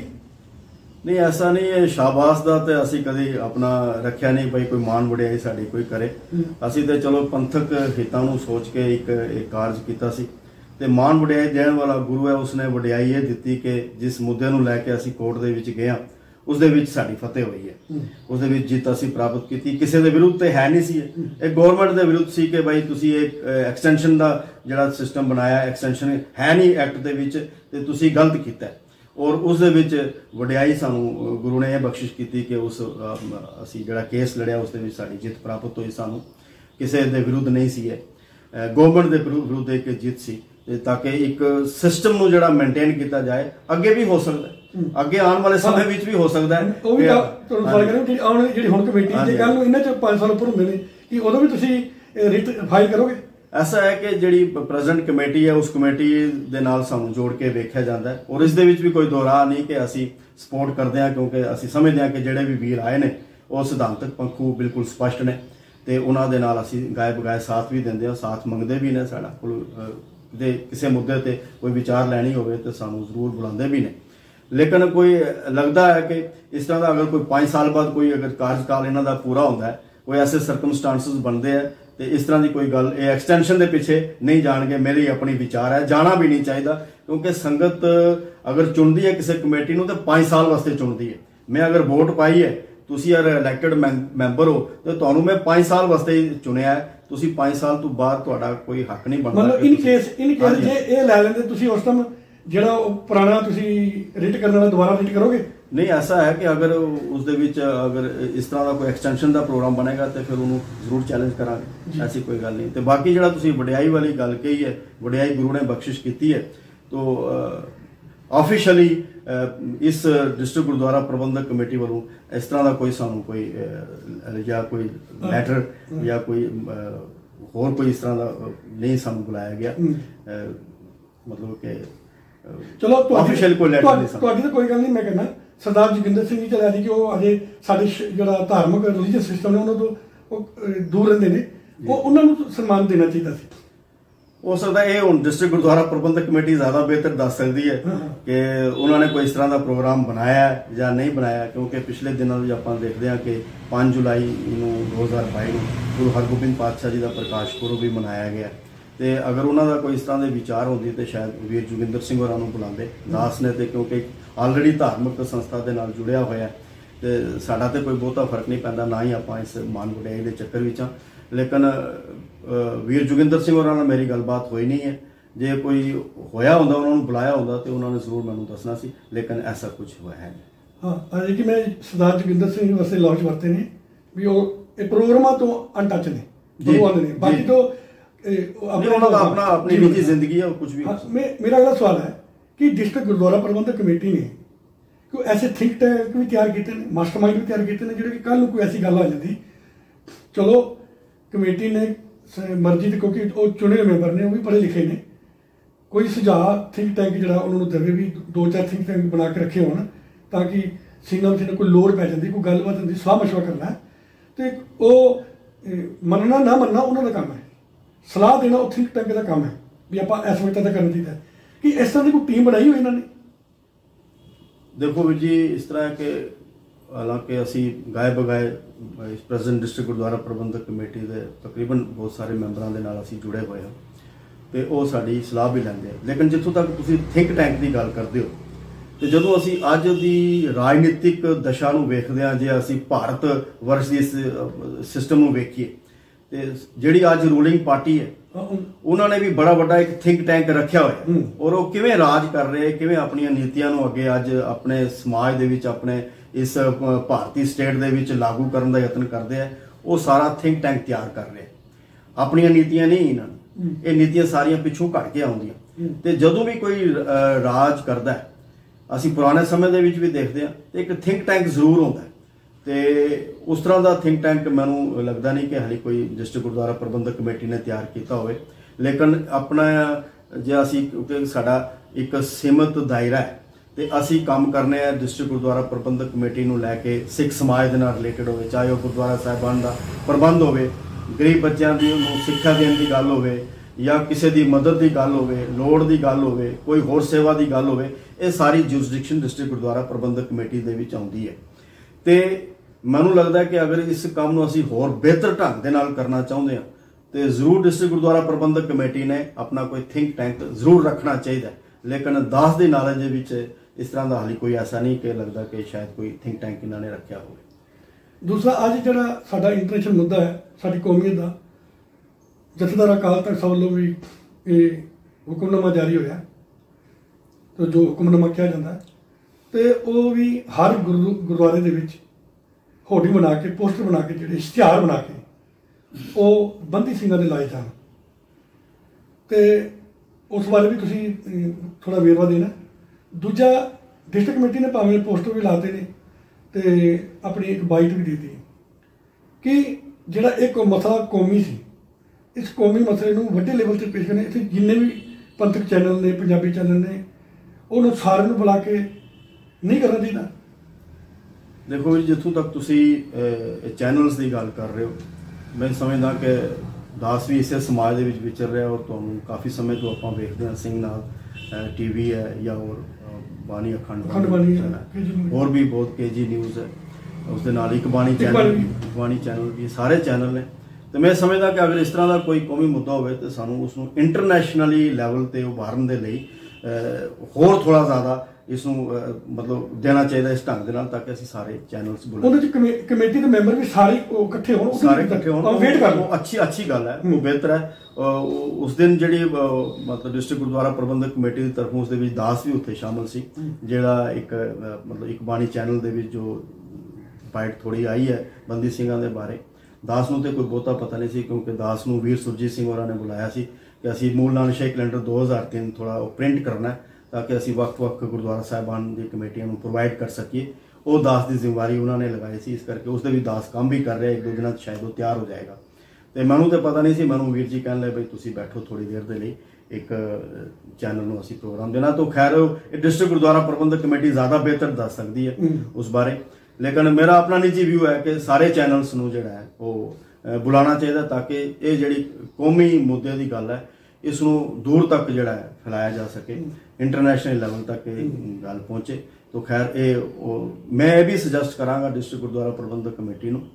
ਨਹੀਂ, ਐਸਾ ਨਹੀਂ ਹੈ, ਸ਼ਾਬਾਸ਼ ਦਾ ਤੇ ਅਸੀਂ ਕਦੀ ਆਪਣਾ ਰੱਖਿਆ ਨਹੀਂ ਭਾਈ ਕੋਈ ਮਾਣ ਵਡਿਆਈ ਸਾਡੀ ਕੋਈ ਕਰੇ। ਅਸੀਂ ਤੇ ਚਲੋ ਪੰਥਕ ਹਿੱਤਾਂ ਨੂੰ ਸੋਚ ਕੇ ਇੱਕ ਇੱਕ ਕਾਰਜ ਕੀਤਾ ਸੀ ਤੇ ਮਾਣ ਵਡਿਆਈ ਦੇਣ ਵਾਲਾ ਗੁਰੂ ਹੈ, ਉਸਨੇ ਵਡਿਆਈ ਇਹ ਦਿੱਤੀ ਕਿ ਜਿਸ ਮੁੱਦੇ ਨੂੰ ਲੈ ਕੇ ਅਸੀਂ ਕੋਰਟ ਦੇ ਵਿੱਚ ਗਏ ਹਾਂ ਉਸ ਦੇ ਵਿੱਚ ਸਾਡੀ ਫਤਿਹ ਹੋਈ ਹੈ, ਉਸ ਦੇ ਵਿੱਚ ਜਿੱਤ ਅਸੀਂ ਪ੍ਰਾਪਤ ਕੀਤੀ। ਕਿਸੇ ਦੇ ਵਿਰੁੱਧ ਤੇ ਹੈ ਨਹੀਂ ਸੀ, ਇਹ ਗਵਰਨਮੈਂਟ ਦੇ ਵਿਰੁੱਧ ਸੀ ਕਿ ਭਾਈ ਤੁਸੀਂ ਇੱਕ ਐਕਸਟੈਂਸ਼ਨ ਦਾ ਜਿਹੜਾ ਸਿਸਟਮ ਬਣਾਇਆ, ਐਕਸਟੈਂਸ਼ਨ ਹੈ ਨਹੀਂ ਐਕਟ ਦੇ ਵਿੱਚ ਤੇ ਤੁਸੀਂ ਗਲਤ ਕੀਤਾ ਔਰ ਉਸ ਦੇ ਵਿੱਚ ਵਡਿਆਈ ਸਾਨੂੰ ਗੁਰੂ ਨੇ ਇਹ ਬਖਸ਼ਿਸ਼ ਕੀਤੀ ਕਿ ਉਸ ਅਸੀਂ ਜਿਹੜਾ ਕੇਸ ਲੜਿਆ ਉਸ ਦੇ ਵਿੱਚ ਸਾਡੀ ਜਿੱਤ ਪ੍ਰਾਪਤ ਹੋਈ। ਸਾਨੂੰ ਕਿਸੇ ਦੇ ਵਿਰੁੱਧ ਨਹੀਂ ਸੀ, ਇਹ ਗਵਰਨਮੈਂਟ ਦੇ ਵਿਰੁੱਧ ਇੱਕ ਜਿੱਤ ਸੀ ਤਾਂ ਕਿ ਇੱਕ ਸਿਸਟਮ ਨੂੰ ਜਿਹੜਾ ਮੇਨਟੇਨ ਕੀਤਾ ਜਾਏ। ਅੱਗੇ ਵੀ ਹੋ ਸਕਦਾ, ਅੱਗੇ ਆਉਣ ਵਾਲੇ ਸਮੇਂ ਵਿੱਚ ਵੀ ਹੋ ਸਕਦਾ ਹੈ। ਉਹ ਵੀ ਤੁਹਾਨੂੰ ਸਵਾਲ ਕਰਾਂ ਕਿ ਆਉਣ ਵਾਲੀ ਜਿਹੜੀ ਹੁਣ ਕਮੇਟੀ ਜੇ ਕੱਲ ਨੂੰ ਇਹਨਾਂ ਚ ਪੰਜ ਸਾਲ ਉੱਪਰ ਹੁੰਦੇ ਨੇ ਕਿ ਉਦੋਂ ਵੀ ਤੁਸੀਂ ਰਿਟ ਫਾਈਲ ਕਰੋਗੇ? ਐਸਾ ਹੈ ਕਿ ਜਿਹੜੀ ਪ੍ਰੈਜ਼ੈਂਟ ਕਮੇਟੀ ਹੈ ਉਸ ਕਮੇਟੀ ਦੇ ਨਾਲ ਸਾਨੂੰ ਜੋੜ ਕੇ ਵੇਖਿਆ ਜਾਂਦਾ ਹੈ ਔਰ ਇਸ ਦੇ ਵਿੱਚ ਵੀ ਕੋਈ ਦੋ ਰਾਹ ਨਹੀਂ ਕਿ ਅਸੀਂ ਸਪੋਰਟ ਕਰਦੇ ਹਾਂ, ਕਿਉਂਕਿ ਅਸੀਂ ਸਮਝਦੇ ਹਾਂ ਕਿ ਜਿਹੜੇ ਵੀ ਵੀਰ ਆਏ ਨੇ ਉਹ ਸਿਧਾਂਤਕ ਪੱਖੋਂ ਬਿਲਕੁਲ ਸਪਸ਼ਟ ਨੇ ਤੇ ਉਹਨਾਂ ਦੇ ਨਾਲ ਅਸੀਂ ਗਾਇਬ ਬਗਾਏ ਸਾਥ ਵੀ ਦਿੰਦੇ ਹਾਂ, ਸਾਥ ਮੰਗਦੇ ਵੀ ਨੇ। ਸਾਡਾ ਕੋਲ ਦੇ ਕਿਸੇ ਮੁੱਦੇ ਤੇ ਕੋਈ ਵਿਚਾਰ ਲੈਣੀ ਹੋਵੇ ਤਾਂ ਸਾਨੂੰ ਜ਼ਰੂਰ ਬੁਲਾਉਂਦੇ ਵੀ ਨੇ। ਲੇਕਿਨ ਕੋਈ ਲੱਗਦਾ ਹੈ ਕਿ ਇਸ ਤਰ੍ਹਾਂ ਦਾ ਅਗਰ ਕੋਈ ਪੰਜ ਸਾਲ ਬਾਅਦ ਕੋਈ ਅਗਰ ਕਾਰਜਕਾਲ ਇਹਨਾਂ ਦਾ ਪੂਰਾ ਹੁੰਦਾ ਹੈ, ਕੋਈ ਐਸੇ ਸਰਕਮਸਟੈਂਸਸ ਬਣਦੇ ਆ ਤੇ ਇਸ ਤਰ੍ਹਾਂ ਦੀ ਕੋਈ ਗੱਲ ਇਹ ਐਕਸਟੈਂਸ਼ਨ ਦੇ ਪਿੱਛੇ ਨਹੀਂ ਜਾਣਗੇ। ਮੇਰੀ ਆਪਣੀ ਵਿਚਾਰ ਹੈ, ਜਾਣਾ ਵੀ ਨਹੀਂ ਚਾਹੀਦਾ, ਕਿਉਂਕਿ ਸੰਗਤ ਅਗਰ ਚੁਣਦੀ ਹੈ ਕਿਸੇ ਕਮੇਟੀ ਨੂੰ ਤਾਂ ਪੰਜ ਸਾਲ ਵਾਸਤੇ ਚੁਣਦੀ ਹੈ। ਮੈਂ ਅਗਰ ਵੋਟ ਪਾਈ ਹੈ, ਤੁਸੀਂ ਅਗਰ ਇਲੈਕਟਡ ਮੈਂਬਰ ਹੋ ਤੇ ਤੁਹਾਨੂੰ ਮੈਂ ਪੰਜ ਸਾਲ ਵਾਸਤੇ ਹੀ ਚੁਣਿਆ ਹੈ, ਤੁਸੀਂ ਪੰਜ ਸਾਲ ਤੋਂ ਬਾਅਦ ਤੁਹਾਡਾ ਕੋਈ ਹੱਕ ਨਹੀਂ ਬਣਦਾ। ਮਤਲਬ ਇਨ ਕੇਸ ਇਨ ਕੇਸ ਜੇ ਇਹ ਲੈ ਲੈਂਦੇ ਤੁਸੀਂ ਉਸ ਟਾਈਮ ਜਿਹੜਾ ਉਹ ਪੁਰਾਣਾ ਤੁਸੀਂ ਰਿਟ ਕਰਨ ਵਾਲਾ ਦੁਬਾਰਾ ਰਿਟ ਕਰੋਗੇ? ਨਹੀਂ, ਐਸਾ ਹੈ ਕਿ ਅਗਰ ਉਸ ਦੇ ਵਿੱਚ ਅਗਰ ਇਸ ਤਰ੍ਹਾਂ ਦਾ ਕੋਈ ਐਕਸਟੈਂਸ਼ਨ ਦਾ ਪ੍ਰੋਗਰਾਮ ਬਣੇਗਾ ਤੇ ਫਿਰ ਉਹਨੂੰ ਜ਼ਰੂਰ ਚੈਲੰਜ ਕਰਾਂਗੇ, ਐਸੀ ਕੋਈ ਗੱਲ ਨਹੀਂ। ਤੇ ਬਾਕੀ ਜਿਹੜਾ ਤੁਸੀਂ ਵਡਿਆਈ ਵਾਲੀ ਗੱਲ ਕਹੀ ਹੈ, ਵਡਿਆਈ ਗੁਰੂ ਨੇ ਬਖਸ਼ਿਸ਼ ਕੀਤੀ ਹੈ ਤੋ ਆਫੀਸ਼ੀਅਲੀ ਇਸ ਡਿਸਟ੍ਰਿਕਟ ਗੁਰਦੁਆਰਾ ਪ੍ਰਬੰਧਕ ਕਮੇਟੀ ਵੱਲੋਂ ਇਸ ਤਰ੍ਹਾਂ ਦਾ ਕੋਈ ਸਾਨੂੰ ਕੋਈ ਜਾਂ ਕੋਈ ਲੈਟਰ ਜਾਂ ਕੋਈ ਹੋਰ ਕੋਈ ਇਸ ਤਰ੍ਹਾਂ ਦਾ ਨਹੀਂ ਸਾਨੂੰ ਬੁਲਾਇਆ ਗਿਆ। ਮਤਲਬ ਕਿ ਚਲੋ ਆਫੀਸ਼ੀਅਲ ਕੋਈ ਲੈਟਰ ਨਹੀਂ ਤੁਹਾਡੀ ਤਾਂ ਕੋਈ ਗੱਲ ਨਹੀਂ। ਮੈਂ ਕਹਿੰਦਾ ਸਰਦਾਰ ਜੋਗਿੰਦਰ ਸਿੰਘ ਜੀ ਚਲਿਆ ਸੀ ਕਿ ਉਹ ਅਜੇ ਸਾਡੇ ਜਿਹੜਾ ਧਾਰਮਿਕ ਰਿਲੀਜੀਅਸ ਸਿਸਟਮ ਨੇ ਉਹਨਾਂ ਤੋਂ ਉਹ ਦੂਰ ਰਹਿੰਦੇ ਨੇ, ਉਹ ਉਹਨਾਂ ਨੂੰ ਸਨਮਾਨ ਦੇਣਾ ਚਾਹੀਦਾ ਸੀ। ਹੋ ਸਕਦਾ ਇਹ ਹੁਣ ਡਿਸਟ੍ਰਿਕਟ ਗੁਰਦੁਆਰਾ ਪ੍ਰਬੰਧਕ ਕਮੇਟੀ ਜ਼ਿਆਦਾ ਬਿਹਤਰ ਦੱਸ ਸਕਦੀ ਹੈ ਕਿ ਉਹਨਾਂ ਨੇ ਕੋਈ ਇਸ ਤਰ੍ਹਾਂ ਦਾ ਪ੍ਰੋਗਰਾਮ ਬਣਾਇਆ ਜਾਂ ਨਹੀਂ ਬਣਾਇਆ, ਕਿਉਂਕਿ ਪਿਛਲੇ ਦਿਨਾਂ ਵਿੱਚ ਆਪਾਂ ਦੇਖਦੇ ਹਾਂ ਕਿ ਪੰਜ ਜੁਲਾਈ ਨੂੰ ਦੋ ਹਜ਼ਾਰ ਬਾਈ ਨੂੰ ਗੁਰੂ ਹਰਗੋਬਿੰਦ ਪਾਤਸ਼ਾਹ ਜੀ ਦਾ ਪ੍ਰਕਾਸ਼ ਪੁਰਬ ਵੀ ਮਨਾਇਆ ਗਿਆ। ਤੇ ਅਗਰ ਉਹਨਾਂ ਦਾ ਕੋਈ ਇਸ ਤਰ੍ਹਾਂ ਦੇ ਵਿਚਾਰ ਹੁੰਦੀ ਤੇ ਸ਼ਾਇਦ ਵੀਰ ਜੋਗਿੰਦਰ ਸਿੰਘ ਹੋਰਾਂ ਨੂੰ ਬੁਲਾਉਂਦੇ। ਦਾਸ ਨੇ ਤੇ ਕਿਉਂਕਿ ਆਲਰੇਡੀ ਧਾਰਮਿਕ ਸੰਸਥਾ ਦੇ ਨਾਲ ਜੁੜਿਆ ਹੋਇਆ ਤੇ ਸਾਡਾ ਤੇ ਕੋਈ ਬਹੁਤਾ ਫਰਕ ਨਹੀਂ ਪੈਂਦਾ, ਨਾ ਹੀ ਆਪਾਂ ਇਸ ਮਾਨ ਵਡਿਆਈ ਦੇ ਚੱਕਰ ਵਿੱਚ ਹਾਂ। ਲੇਕਿਨ ਵੀਰ ਜੋਗਿੰਦਰ ਸਿੰਘ ਹੋਰਾਂ ਨਾਲ ਮੇਰੀ ਗੱਲਬਾਤ ਹੋਈ ਨਹੀਂ ਹੈ। ਜੇ ਕੋਈ ਹੋਇਆ ਹੁੰਦਾ ਉਹਨਾਂ ਨੂੰ ਬੁਲਾਇਆ ਹੁੰਦਾ ਤੇ ਉਹਨਾਂ ਨੇ ਜ਼ਰੂਰ ਮੈਨੂੰ ਦੱਸਣਾ ਸੀ, ਲੇਕਿਨ ਐਸਾ ਕੁਝ ਹੋਇਆ ਹੈ ਨਹੀਂ। ਹਾਂ, ਅਜੇ ਕਿ ਮੈਂ ਸਰਦਾਰ ਜੋਗਿੰਦਰ ਸਿੰਘ ਵਾਸਤੇ ਲਫ਼ਜ਼ ਵਰਤੇ ਨੇ ਵੀ ਉਹ ਇਹ ਪ੍ਰੋਗਰਾਮਾਂ ਤੋਂ ਅਨਟੱਚ ਨੇ, ਭਗਵਾਨ ਨੇ। ਬਾਕੀ ਤੋਂ ਉਹਨਾਂ ਦਾ ਆਪਣਾ ਆਪਣੀ ਨਿੱਜੀ ਜ਼ਿੰਦਗੀ ਹੈ, ਉਹ ਕੁਝ ਵੀ। ਮੇਰਾ ਅਗਲਾ ਸਵਾਲ ਹੈ ਕਿ ਡਿਸਟ੍ਰਿਕਟ ਗੁਰਦੁਆਰਾ ਪ੍ਰਬੰਧਕ ਕਮੇਟੀ ਨੇ ਕੋਈ ਐਸੇ ਥਿੰਕ ਟੈਂਕ ਵੀ ਤਿਆਰ ਕੀਤੇ ਨੇ, ਮਾਸਟਰਮਾਈਂਡ ਵੀ ਤਿਆਰ ਕੀਤੇ ਨੇ, ਜਿਹੜੇ ਕਿ ਕੱਲ੍ਹ ਨੂੰ ਕੋਈ ਐਸੀ ਗੱਲ ਆ ਜਾਂਦੀ, ਚਲੋ ਕਮੇਟੀ ਨੇ ਮਰਜ਼ੀ ਤੇ, ਕਿਉਂਕਿ ਉਹ ਚੁਣੇ ਮੈਂਬਰ ਨੇ, ਉਹ ਵੀ ਪੜ੍ਹੇ ਲਿਖੇ ਨੇ, ਕੋਈ ਸੁਝਾਅ ਥਿੰਕ ਟੈਂਕ ਜਿਹੜਾ ਉਹਨਾਂ ਨੂੰ ਦੇਵੇ ਵੀ ਦੋ ਚਾਰ ਥਿੰਕ ਟੈਂਕ ਬਣਾ ਕੇ ਰੱਖੇ ਹੋਣ ਤਾਂ ਕਿ ਸਿੰਘਾਂ ਵਿੱਚ ਕੋਈ ਲੋੜ ਪੈ ਜਾਂਦੀ, ਕੋਈ ਗੱਲਬਾਤ ਹੁੰਦੀ, ਸਲਾਹ ਮਸ਼ਵਰਾ ਕਰਨਾ ਤੇ ਉਹ ਮੰਨਣਾ ਨਾ ਮੰਨਣਾ ਉਹਨਾਂ ਦਾ ਕੰਮ ਹੈ, ਸਲਾਹ ਦੇਣਾ ਉਹ ਥਿੰਕ ਟੈਂਕ ਦਾ ਕੰਮ ਹੈ ਵੀ ਆਪਾਂ ਇਸ ਵਕਤ ਦਾ ਕਰਨਾ ਚਾਹੀਦਾ। ਕਿ ਇਸ ਤਰ੍ਹਾਂ ਦੀ ਕੋਈ ਟੀਮ ਬਣਾਈ ਹੋਈ ਇਹਨਾਂ ਨੇ? ਦੇਖੋ ਵੀਰ ਜੀ, ਇਸ ਤਰ੍ਹਾਂ ਹੈ ਕਿ ਹਾਲਾਂਕਿ ਅਸੀਂ ਗਾਏ ਬਗਾਏ ਇਸ present District Gurdwara Prabandhak Committee ਦੇ ਤਕਰੀਬਨ ਬਹੁਤ ਸਾਰੇ ਮੈਂਬਰਾਂ ਦੇ ਨਾਲ ਅਸੀਂ ਜੁੜੇ ਹੋਏ ਹਾਂ ਤੇ ਉਹ ਸਾਡੀ ਸਲਾਹ ਵੀ ਲੈਂਦੇ ਆ। ਲੇਕਿਨ ਜਿੱਥੋਂ ਤੱਕ ਤੁਸੀਂ ਥਿੰਕ ਟੈਂਕ ਦੀ ਗੱਲ ਕਰਦੇ ਹੋ ਤੇ ਜਦੋਂ ਅਸੀਂ ਅੱਜ ਦੀ ਰਾਜਨੀਤਿਕ ਦਸ਼ਾ ਨੂੰ ਵੇਖਦੇ ਹਾਂ, ਜੇ ਅਸੀਂ ਭਾਰਤ ਵਰਸ਼ ਦੀ ਸਿਸਟਮ ਨੂੰ ਵੇਖੀਏ ਤੇ ਜਿਹੜੀ ਅੱਜ ਰੂਲਿੰਗ ਪਾਰਟੀ ਹੈ ਉਹਨਾਂ ਨੇ ਵੀ ਬੜਾ ਵੱਡਾ ਇੱਕ ਥਿੰਕ ਟੈਂਕ ਰੱਖਿਆ ਹੋਇਆ ਔਰ ਉਹ ਕਿਵੇਂ ਰਾਜ ਕਰ ਰਹੇ, ਕਿਵੇਂ ਆਪਣੀਆਂ ਨੀਤੀਆਂ ਨੂੰ ਅੱਗੇ ਅੱਜ ਆਪਣੇ ਸਮਾਜ ਦੇ ਵਿੱਚ, ਆਪਣੇ ਇਸ ਭਾਰਤੀ ਸਟੇਟ ਦੇ ਵਿੱਚ ਲਾਗੂ ਕਰਨ ਦਾ ਯਤਨ ਕਰਦੇ ਆ, ਉਹ ਸਾਰਾ ਥਿੰਕ ਟੈਂਕ ਤਿਆਰ ਕਰ ਰਿਹਾ। ਆਪਣੀਆਂ ਨੀਤੀਆਂ ਨਹੀਂ ਇਹਨਾਂ ਨੂੰ, ਇਹ ਨੀਤੀਆਂ ਸਾਰੀਆਂ ਪਿੱਛੋਂ ਘੜ ਕੇ ਆਉਂਦੀਆਂ। ਤੇ ਜਦੋਂ ਵੀ ਕੋਈ ਰਾਜ ਕਰਦਾ ਅਸੀਂ ਪੁਰਾਣੇ ਸਮੇਂ ਦੇ ਵਿੱਚ ਵੀ ਦੇਖਦੇ ਹਾਂ ਤੇ ਇੱਕ ਥਿੰਕ ਟੈਂਕ ਜ਼ਰੂਰ ਹੁੰਦਾ ਤੇ ਉਸ ਤਰ੍ਹਾਂ ਦਾ ਥਿੰਕ ਟੈਂਕ ਮੈਨੂੰ ਲੱਗਦਾ ਨਹੀਂ ਕਿ ਹਾਲੇ ਕੋਈ ਡਿਸਟ੍ਰਿਕਟ ਗੁਰਦੁਆਰਾ ਪ੍ਰਬੰਧਕ ਕਮੇਟੀ ਨੇ ਤਿਆਰ ਕੀਤਾ ਹੋਵੇ। ਲੇਕਿਨ ਆਪਣਾ ਜੇ ਅਸੀਂ, ਕਿਉਂਕਿ ਸਾਡਾ ਇੱਕ ਸੀਮਤ ਦਾਇਰਾ ਹੈ ਤੇ ਅਸੀਂ ਕੰਮ ਕਰਨੇ ਆ ਡਿਸਟ੍ਰਿਕਟ ਗੁਰਦੁਆਰਾ ਪ੍ਰਬੰਧਕ ਕਮੇਟੀ ਨੂੰ ਲੈ ਕੇ ਸਿੱਖ ਸਮਾਜ ਦੇ ਨਾਲ ਰਿਲੇਟਡ ਹੋਵੇ, ਚਾਹੇ ਉਹ ਗੁਰਦੁਆਰਾ ਸਾਹਿਬਾਨ ਦਾ ਪ੍ਰਬੰਧ ਹੋਵੇ, ਗਰੀਬ ਬੱਚਿਆਂ ਦੀ ਉਹਨੂੰ ਸਿੱਖਿਆ ਦੇਣ ਦੀ ਗੱਲ ਹੋਵੇ, ਜਾਂ ਕਿਸੇ ਦੀ ਮਦਦ ਦੀ ਗੱਲ ਹੋਵੇ, ਲੋੜ ਦੀ ਗੱਲ ਹੋਵੇ, ਕੋਈ ਹੋਰ ਸੇਵਾ ਦੀ ਗੱਲ ਹੋਵੇ, ਇਹ ਸਾਰੀ jurisdiction District Gurdwara Prabandhak Committee ਦੇ ਵਿੱਚ ਆਉਂਦੀ ਹੈ। ਤੇ ਮੈਨੂੰ ਲੱਗਦਾ ਕਿ ਅਗਰ ਇਸ ਕੰਮ ਨੂੰ ਅਸੀਂ ਹੋਰ ਬਿਹਤਰ ਢੰਗ ਦੇ ਨਾਲ ਕਰਨਾ ਚਾਹੁੰਦੇ ਹਾਂ ਤੇ ਜ਼ਰੂਰ ਡਿਸਟ੍ਰਿਕਟ ਗੁਰਦੁਆਰਾ ਪ੍ਰਬੰਧਕ ਕਮੇਟੀ ਨੇ ਆਪਣਾ ਕੋਈ ਥਿੰਕ ਟੈਂਕ ਜ਼ਰੂਰ ਰੱਖਣਾ ਚਾਹੀਦਾ। ਲੇਕਿਨ ਦਾਸ ਦੇ ਨਾਲਜ ਦੇ ਵਿੱਚ ਇਸ ਤਰ੍ਹਾਂ ਦਾ ਹਾਲੇ ਕੋਈ ਐਸਾ ਨਹੀਂ ਕਿ ਲੱਗਦਾ ਕਿ ਸ਼ਾਇਦ ਕੋਈ ਥਿੰਕ ਟੈਂਕ ਇਹਨਾਂ ਨੇ ਰੱਖਿਆ ਹੋਵੇ। ਦੂਸਰਾ, ਅੱਜ ਜਿਹੜਾ ਸਾਡਾ ਇੰਟਰਨੈਸ਼ਨਲ ਮੁੱਦਾ ਹੈ ਸਾਡੀ ਕੌਮੀਅਤ ਦਾ, ਜਥੇਦਾਰ ਅਕਾਲ ਤਖਤ ਸਾਹਿਬ ਵੱਲੋਂ ਵੀ ਇਹ ਹੁਕਮਨਾਮਾ ਜਾਰੀ ਹੋਇਆ ਤੇ ਜੋ ਹੁਕਮਨਾਮਾ ਕਿਹਾ ਜਾਂਦਾ ਤੇ ਉਹ ਵੀ ਹਰ ਗੁਰੂ ਗੁਰਦੁਆਰੇ ਦੇ ਵਿੱਚ ਹੋਰਡਿੰਗ ਬਣਾ ਕੇ, ਪੋਸਟਰ ਬਣਾ ਕੇ, ਜਿਹੜੇ ਇਸ਼ਤਿਹਾਰ ਬਣਾ ਕੇ ਉਹ ਬੰਦੀ ਸਿੰਘਾਂ ਦੇ ਲਾਏ ਜਾਣ ਤੇ ਉਸ ਬਾਰੇ ਵੀ ਤੁਸੀਂ ਥੋੜਾ ਵੇਰਵਾ ਦੇਣਾ। ਦੂਜਾ, ਡਿਸਟ੍ਰਿਕਟ ਕਮੇਟੀ ਨੇ ਭਾਵੇਂ ਪੋਸਟਰ ਵੀ ਲਾਤੇ ਨੇ ਤੇ ਆਪਣੀ ਇੱਕ ਬਾਈਟ ਵੀ ਦੇ ਦਿੱਤੀ ਕਿ ਜਿਹੜਾ ਇੱਕ ਮਸਲਾ ਕੌਮੀ ਸੀ, ਇਸ ਕੌਮੀ ਮਸਲੇ ਨੂੰ ਵੱਡੇ ਲੈਵਲ ਤੇ ਪੇਸ਼ ਕਰਨੇ। ਇੱਥੇ ਜਿੰਨੇ ਵੀ ਪੰਥਕ ਚੈਨਲ ਨੇ, ਪੰਜਾਬੀ ਚੈਨਲ ਨੇ, ਉਹਨੂੰ ਸਾਰਿਆਂ ਨੂੰ ਬੁਲਾ ਕੇ ਨਹੀਂ ਕਰਨਾ ਚਾਹੀਦਾ। ਦੇਖੋ ਵੀ ਜਿੱਥੋਂ ਤੱਕ ਤੁਸੀਂ ਚੈਨਲਸ ਦੀ ਗੱਲ ਕਰ ਰਹੇ ਹੋ, ਮੈਂ ਸਮਝਦਾ ਕਿ ਦਾਸ ਵੀ ਇਸੇ ਸਮਾਜ ਦੇ ਵਿੱਚ ਵਿਚਰ ਰਿਹਾ ਔਰ ਤੁਹਾਨੂੰ ਕਾਫੀ ਸਮੇਂ ਤੋਂ ਆਪਾਂ ਵੇਖਦੇ ਹਾਂ ਸਿੰਘ ਨਾਲ ਟੀ ਵੀ ਹੈ ਜਾਂ ਹੋਰ ਬਾਣੀ ਅਖੰਡ ਬਾਣੀ ਹੋਰ ਵੀ ਬਹੁਤ ਕੇ ਜੀ ਨਿਊਜ਼ ਹੈ, ਉਸ ਦੇ ਨਾਲ ਇੱਕ ਬਾਣੀ ਚੈਨਲ ਬਾਣੀ ਚੈਨਲ ਵੀ, ਸਾਰੇ ਚੈਨਲ ਨੇ। ਤੇ ਮੈਂ ਸਮਝਦਾ ਕਿ ਅਗਰ ਇਸ ਤਰ੍ਹਾਂ ਦਾ ਕੋਈ ਕੌਮੀ ਮੁੱਦਾ ਹੋਵੇ ਤਾਂ ਸਾਨੂੰ ਉਸ ਨੂੰ ਇੰਟਰਨੈਸ਼ਨਲੀ ਲੈਵਲ ਤੇ ਉਭਾਰਨ ਦੇ ਲਈ ਹੋਰ ਥੋੜਾ ਜ਼ਿਆਦਾ ਇਸ ਨੂੰ ਮਤਲਬ ਦੇਣਾ ਚਾਹੀਦਾ ਇਸ ਢੰਗ ਦੇ ਨਾਲ, ਤਾਂ ਕਿ ਅਸੀਂ ਸਾਰੇ ਚੈਨਲਸ ਬੁਲਾ ਉਹਦੇ ਚ ਕਮੇਟੀ ਦੇ ਮੈਂਬਰ ਵੀ ਸਾਰੇ ਇਕੱਠੇ ਹੋਣ, ਸਾਰੇ ਇਕੱਠੇ ਹੋਣ, ਵੇਟ ਕਰ ਲਓ। ਅੱਛੀ ਅੱਛੀ ਗੱਲ ਹੈ, ਉਹ ਬਿਹਤਰ ਹੈ। ਉਸ ਦਿਨ ਜਿਹੜੀ ਮਤਲਬ ਡਿਸਟ੍ਰਿਕਟ ਗੁਰਦੁਆਰਾ ਪ੍ਰਬੰਧਕ ਕਮੇਟੀ ਦੀ ਤਰਫੋਂ ਉਸ ਦੇ ਵਿੱਚ ਦਾਸ ਵੀ ਉੱਥੇ ਸ਼ਾਮਲ ਸੀ, ਜਿਹੜਾ ਇੱਕ ਮਤਲਬ ਇੱਕ ਬਾਣੀ ਚੈਨਲ ਦੇ ਵਿੱਚ ਜੋ ਬਾਈਟ ਥੋੜੀ ਆਈ ਹੈ ਬੰਦੀ ਸਿੰਘਾਂ ਦੇ ਬਾਰੇ। ਦਾਸ ਨੂੰ ਤੇ ਕੋਈ ਬਹੁਤਾ ਪਤਾ ਨਹੀਂ ਸੀ, ਕਿਉਂਕਿ ਦਾਸ ਨੂੰ ਵੀਰ ਸੁਰਜੀਤ ਸਿੰਘ ਹੋਰਾਂ ਨੇ ਬੁਲਾਇਆ ਸੀ ਕਿ ਅਸੀਂ ਮੂਲ ਨਾਨਕ ਕੈਲੰਡਰ ਦੋ ਹਜ਼ਾਰ ਤਿੰਨ ਥੋੜਾ ਉਹ ਪ੍ਰਿੰਟ ਕਰਨਾ ਤਾਂ ਕਿ ਅਸੀਂ ਵੱਖ ਵੱਖ ਗੁਰਦੁਆਰਾ ਸਾਹਿਬਾਨ ਦੀ ਕਮੇਟੀਆਂ ਨੂੰ ਪ੍ਰੋਵਾਈਡ ਕਰ ਸਕੀਏ। ਉਹ ਦਾਸ ਦੀ ਜ਼ਿੰਮੇਵਾਰੀ ਉਹਨਾਂ ਨੇ ਲਗਾਈ ਸੀ, ਇਸ ਕਰਕੇ ਉਸਦੇ ਵੀ ਦਾਸ ਕੰਮ ਵੀ ਕਰ ਰਿਹਾ, ਇੱਕ ਦੋ ਦਿਨਾਂ 'ਚ ਸ਼ਾਇਦ ਉਹ ਤਿਆਰ ਹੋ ਜਾਏਗਾ। ਤੇ ਮੈਨੂੰ ਤਾਂ ਪਤਾ ਨਹੀਂ ਸੀ, ਮੈਨੂੰ ਵੀਰ ਜੀ ਕਹਿਣ ਲੱਗੇ ਬਈ ਤੁਸੀਂ ਬੈਠੋ ਥੋੜੀ ਦੇਰ ਦੇ ਲਈ, एक चैनल ਨੂੰ ਅਸੀਂ ਪ੍ਰੋਗਰਾਮ ਦੇਣਾ। तो खैर डिस्ट्रिक्ट गुरुद्वारा प्रबंधक कमेटी ज़्यादा बेहतर दस सकती है उस बारे, लेकिन मेरा अपना निजी व्यू है कि सारे चैनल्स ਨੂੰ ਜਿਹੜਾ ਹੈ ਉਹ ਬੁਲਾਉਣਾ ਚਾਹੀਦਾ ਤਾਂ ਕਿ ਇਹ ਜਿਹੜੀ ਕੌਮੀ ਮੁੱਦੇ ਦੀ ਗੱਲ ਹੈ ਇਸ ਨੂੰ ਦੂਰ ਤੱਕ ਜਿਹੜਾ ਹੈ ਫੈਲਾਇਆ ਜਾ ਸਕੇ, ਇੰਟਰਨੈਸ਼ਨਲ ਲੈਵਲ ਤੱਕ ਇਹ ਗੱਲ ਪਹੁੰਚੇ। तो खैर ये मैं ये भी सुजैसट करांगा डिस्ट्रिक्ट गुरुद्वारा प्रबंधक कमेटी ਨੂੰ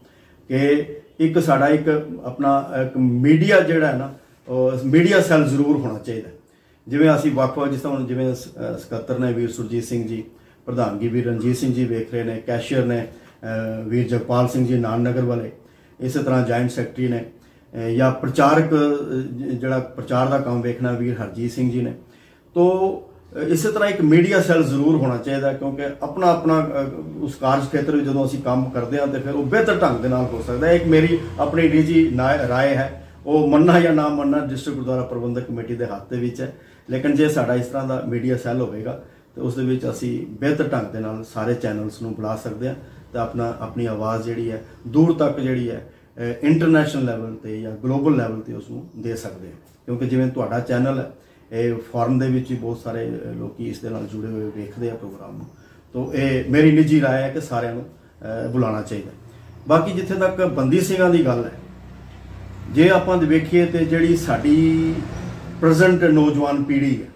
कि एक साड़ा एक अपना एक मीडिया ਜਿਹੜਾ है ना मीडिया सैल जरूर होना चाहिए। जिवें असीं ਵੱਖ-ਵੱਖ जिस तरह जिवें ਸਕੱਤਰ ने वीर सुरजीत सिंह जी, प्रधानगी वीर रणजीत सिंह जी वेख रहे हैं, कैशियर ने वीर जगपाल सिंह जी नाननगर वाले, इस तरह जॉइंट सैकटरी ने या प्रचारक जिहड़ा प्रचार का काम वेखना वीर हरजीत सिंह जी ने। तो इस तरह एक मीडिया सैल जरूर होना चाहिए क्योंकि अपना अपना उस कार्य क्षेत्र में जो असीं काम करते हैं तो फिर वो बेहतर ढंग के नाल हो सकता है। एक मेरी अपनी निजी राय है, वो मनना या ना मनना डिस्ट्रिक्ट गुरुद्वारा प्रबंधक कमेटी के हाथ दे विच है, लेकिन जे साडा इस तरह का मीडिया सैल होगा तो उस दे विच असीं बेहतर ढंग के नाल सारे चैनल्स नूं बुला सकते हैं तो अपना अपनी आवाज़ जिहड़ी है दूर तक जिहड़ी है इंटरनैशनल लैवल ते या ग्लोबल लैवल ते उसनूं दे सकते हैं। क्योंकि जिवें तुहाडा चैनल है ये फॉरन दे विच भी बहुत सारे लोग इस दे नाल जुड़े हुए वेखते हैं प्रोग्राम, तो ये मेरी निजी राय है कि सारिਆਂ ਨੂੰ बुलाना चाहिए। बाकी जिथे तक बंदी ਸਿੰਘਾਂ ਦੀ ਗੱਲ है, जे आपां वेखीए तो जिहड़ी साडी प्रेजेंट नौजवान पीढ़ी है,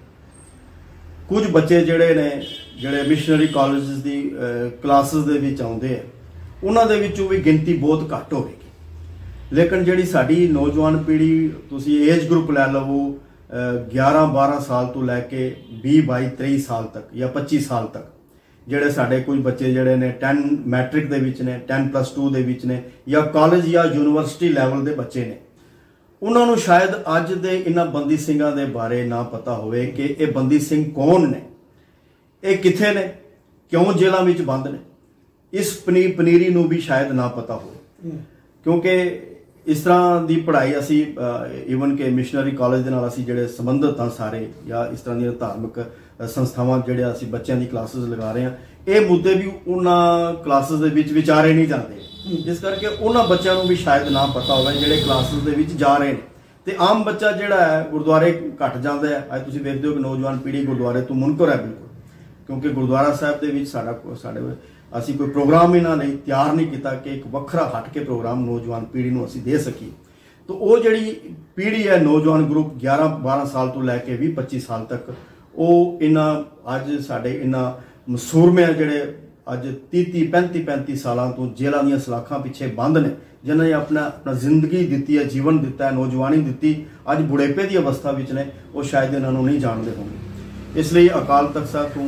कुछ बच्चे जिहड़े ने जिहड़े मिशनरी कॉलेज की क्लासिस दे विच आउंदे हैं उन्हां दे विचों भी गिनती बहुत घट होगी, लेकिन जिहड़ी साडी नौजवान पीढ़ी तुसीं एज ग्रुप लै लवो ग्यारह बारह साल तो लैके भी बाई तेई साल तक या पच्ची साल तक ਜਿਹੜੇ ਸਾਡੇ कुछ बच्चे ਜਿਹੜੇ ਨੇ टेन मैट्रिक ਦੇ ਵਿੱਚ ਨੇ, टेन प्लस टू ਦੇ ਵਿੱਚ ਨੇ ਜਾਂ ਕਾਲਜ ਜਾਂ ਯੂਨੀਵਰਸਿਟੀ ਲੈਵਲ ਦੇ ਬੱਚੇ ਨੇ, ਉਹਨਾਂ ਨੂੰ ਸ਼ਾਇਦ ਅੱਜ ਦੇ ਇਹਨਾਂ ਬੰਦੀ ਸਿੰਘਾਂ ਦੇ ਬਾਰੇ ਨਾ ਪਤਾ ਹੋਵੇ ਕਿ ਇਹ ਬੰਦੀ ਸਿੰਘ ਕੌਣ ਨੇ, ਇਹ ਕਿੱਥੇ ਨੇ, ਕਿਉਂ ਜੇਲ੍ਹਾਂ ਵਿੱਚ ਬੰਦ ਨੇ, ਇਸ ਪਨੀ ਪਨੀਰੀ ਨੂੰ ਵੀ ਸ਼ਾਇਦ ਨਾ ਪਤਾ ਹੋਵੇ। ਕਿਉਂਕਿ इस तरह की पढ़ाई असी ईवन के मिशनरी कॉलेज दे नाल असी जिहड़े संबंधित हाँ सारे या इस तरह दी धार्मिक संस्थावां जिहड़े असी बच्चों की क्लासिस लगा रहे हैं, ये मुद्दे भी उन्हां क्लासिस दे विच विचारे नहीं जाते, जिस करके उन्हां बच्चों को भी शायद ना पता होवे जिहड़े क्लासिस दे विच जा रहे हैं। तो आम बच्चा जिहड़ा है गुरुद्वारे घट जाता है, अज तुसीं वेखदे हो कि नौजवान पीढ़ी गुरुद्वारे तो मुनकर है बिल्कुल, क्योंकि गुरुद्वारा साहब दे विच साडा साडे असी कोई प्रोग्राम इन्हां ने तैयार नहीं किया कि एक वखरा हट के प्रोग्राम नौजवान पीढ़ी नूं असी दे सकीए। तो वो जिहड़ी पीढ़ी है नौजवान ग्रुप ग्यारह बारह साल तो लैके भी पच्ची साल तक, वो इन्हां अज साडे इन्हां सूरमे जिहड़े अज तीह तीह पैंती पैंती सालां तो जेलां दीयां सलाखां पिछे बंद ने, जिन्हां ने अपना अपना जिंदगी दित्ती है, जीवन दिता है, नौजवानी दित्ती, अज बुढ़ेपे की अवस्था विच ने, वो शायद इन्हां नूं नहीं जानते होंगे। इसलिए अकाल तख्त साहब तो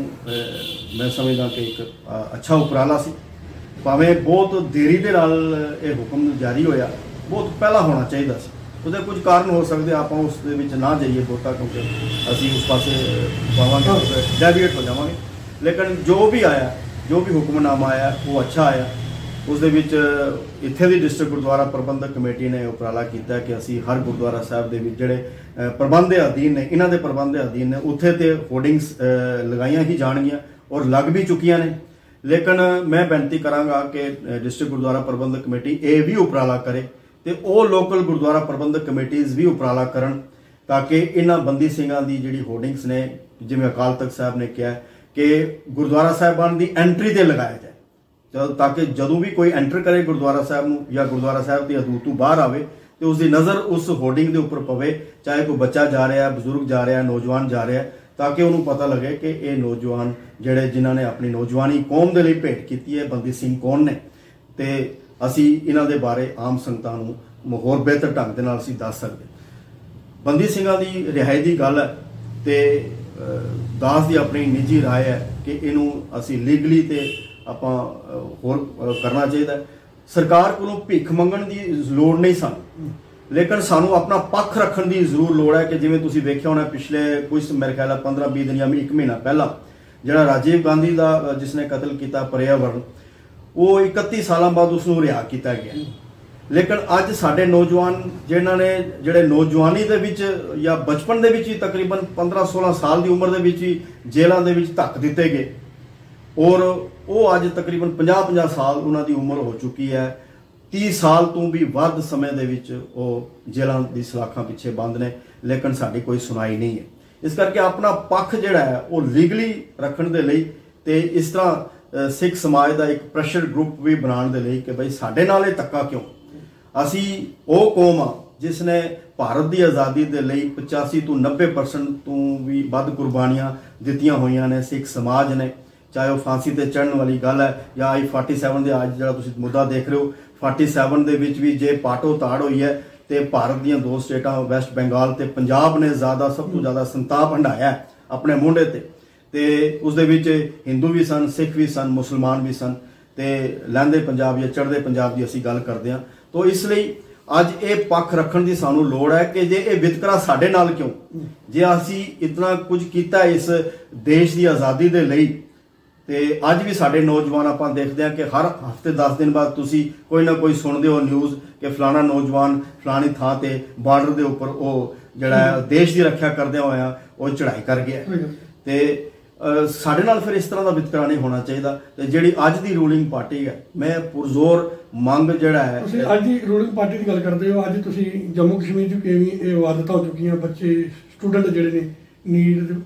मैं समझदा कि एक अच्छा उपराला सी, भावें बहुत देरी दे नाल ये हुक्म जारी होया, बहुत पहला होना चाहिए सी। उसदे कुछ कारण हो सकते आप उस दे विच ना जाइए बहुता, क्योंकि असी उस पासे पावांगे डेविएट हो जावांगे, लेकिन जो भी आया जो भी हुक्मनामा आया वो अच्छा आया। उस दे विच इत्थे दी डिस्ट्रिक्ट गुरुद्वारा प्रबंधक कमेटी ने उपराला किया कि असी हर गुरुद्वारा साहब दे विच जिहड़े प्रबंध दे अधीन ने, इन्हां दे प्रबंध दे अधीन ने, उत्थे ते होर्डिंग्स लगाइयां ही जाणगियां और लग भी चुकियां ने। लेकिन मैं बेनती करांगा कि डिस्ट्रिक्ट गुरुद्वारा प्रबंधक कमेटी ये भी उपराला करे ते वो लोकल गुरुद्वारा प्रबंधक कमेटीज़ भी उपराला करन, ताकि इन्हां बंदी ਸਿੰਘਾਂ ਦੀ ਜਿਹੜੀ होर्डिंग्स ने, जिवें अकाल तख्त साहब ने कहा कि गुरुद्वारा साहिबान की एंट्री ते लगाया जाए, ताकि जदों भी कोई एंटर करे गुरुद्वारा साहब नूं या गुरुद्वारा साहब की हदूद तो बाहर आवे तो उसकी नज़र उस होर्डिंग के उपर पवे, चाहे कोई बच्चा जा रहा है, बजुर्ग जा रहा है, नौजवान जा रहा है, ताकि उन्होंने पता लगे कि ये नौजवान जिहड़े जिन्होंने अपनी नौजवानी कौम के लिए भेंट की है, बंदी सिंह कौन ने, तो असी इन्हां दे बारे आम संगतां नूं होर बेहतर ढंग दे नाल असीं दस सकदे। बंदी ਸਿੰਘਾਂ ਦੀ रिहाई की गल है तो दास की अपनी निजी राय है कि इनू असी लीगली तो आपां होर करना चाहिए। सरकार कोलों भिख मंगण की लोड़ नहीं सानूं, लेकिन सानू अपना पक्ष रखने की जरूर लोड़ है कि जिवें तुसीं वेख्या होना पिछले कुछ मेरे ख्याल पंद्रह बीस दिन या एक महीना पहला जिहड़ा राजीव गांधी का जिसने कतल किया पर्यावरण, वो इकत्ती साल बाद उसनूं रिहा किया गया। लेकिन अज साडे नौजवान जिन्हां ने जिहड़े नौजवानी दे विच या बचपन दे विच ही तकरीबन पंद्रह सोलह साल की उम्र दे विच ही जेलों के विच धक दिते गए, और वो अज तकरीबन पचास पचास साल उन्हां दी उम्र हो चुकी है, तीस साल तो भी वध समय दे विच वो जेलों की सलाखां पिछे बंद ने। लेकिन साडी कोई सुनाई नहीं है। इस करके अपना पक्ष जिहड़ा है वो लीगली रखण दे लई ते इस तरह सिख समाज का एक प्रैशर ग्रुप भी बनाने दे लई कि भाई साडे नाल इह धक्का क्यों। असी वो कौम आ जिसने भारत की आज़ादी के लिए पचासी तो नब्बे परसेंट तो भी वध कुर्बानियां दित्तियां होईयां ने सिख समाज ने, चाहे वह फांसी ते चढ़न वाली गल है या आई फोर्टी सैवन के अज जो तुसीं मुद्दा देख रहे हो, फोर्टी सैवन के भी जे पाटो ताड़ हुई है तो भारत दीयां दो स्टेटां वैस्ट बंगाल ते पंजाब ने ज़्यादा सब तो ज़्यादा संताप हंडाया अपने मोढे ते ते उस दे विच हिंदू भी सन, सिख भी सन, मुसलमान भी सन ते लहंदे पंजाब या चढ़दे पंजाब की असीं गल करदे हां। तो इसलिए अज ये पक्ष रखण की सानू लोड़ है कि जे ये वितकरा साडे नाल क्यों, जे असी इतना कुछ किया इस देश की आज़ादी के लिए ते अज भी साडे नौजवान आपां देखते हैं कि हर हफ्ते दस दिन बाद तुसी कोई ना कोई सुनते हो न्यूज़ कि फलाना नौजवान फलानी थां ते बार्डर के उपर वो जिहड़ा देश की रक्षा करदे होया वो चढ़ाई कर गया ते साडे नाल फिर इस तरह का वितकरा नहीं होना चाहिए। ते जिहड़ी अज दी रूलिंग पार्टी है, मैं पुरजोर मंग जिहड़ा है तुसीं अज दी रूलिंग पार्टी की गल करदे हो। अज तुसीं जम्मू कश्मीर च भी ये वारदातां हो चुकियां, बच्चे स्टूडेंट जिहड़े ने नीट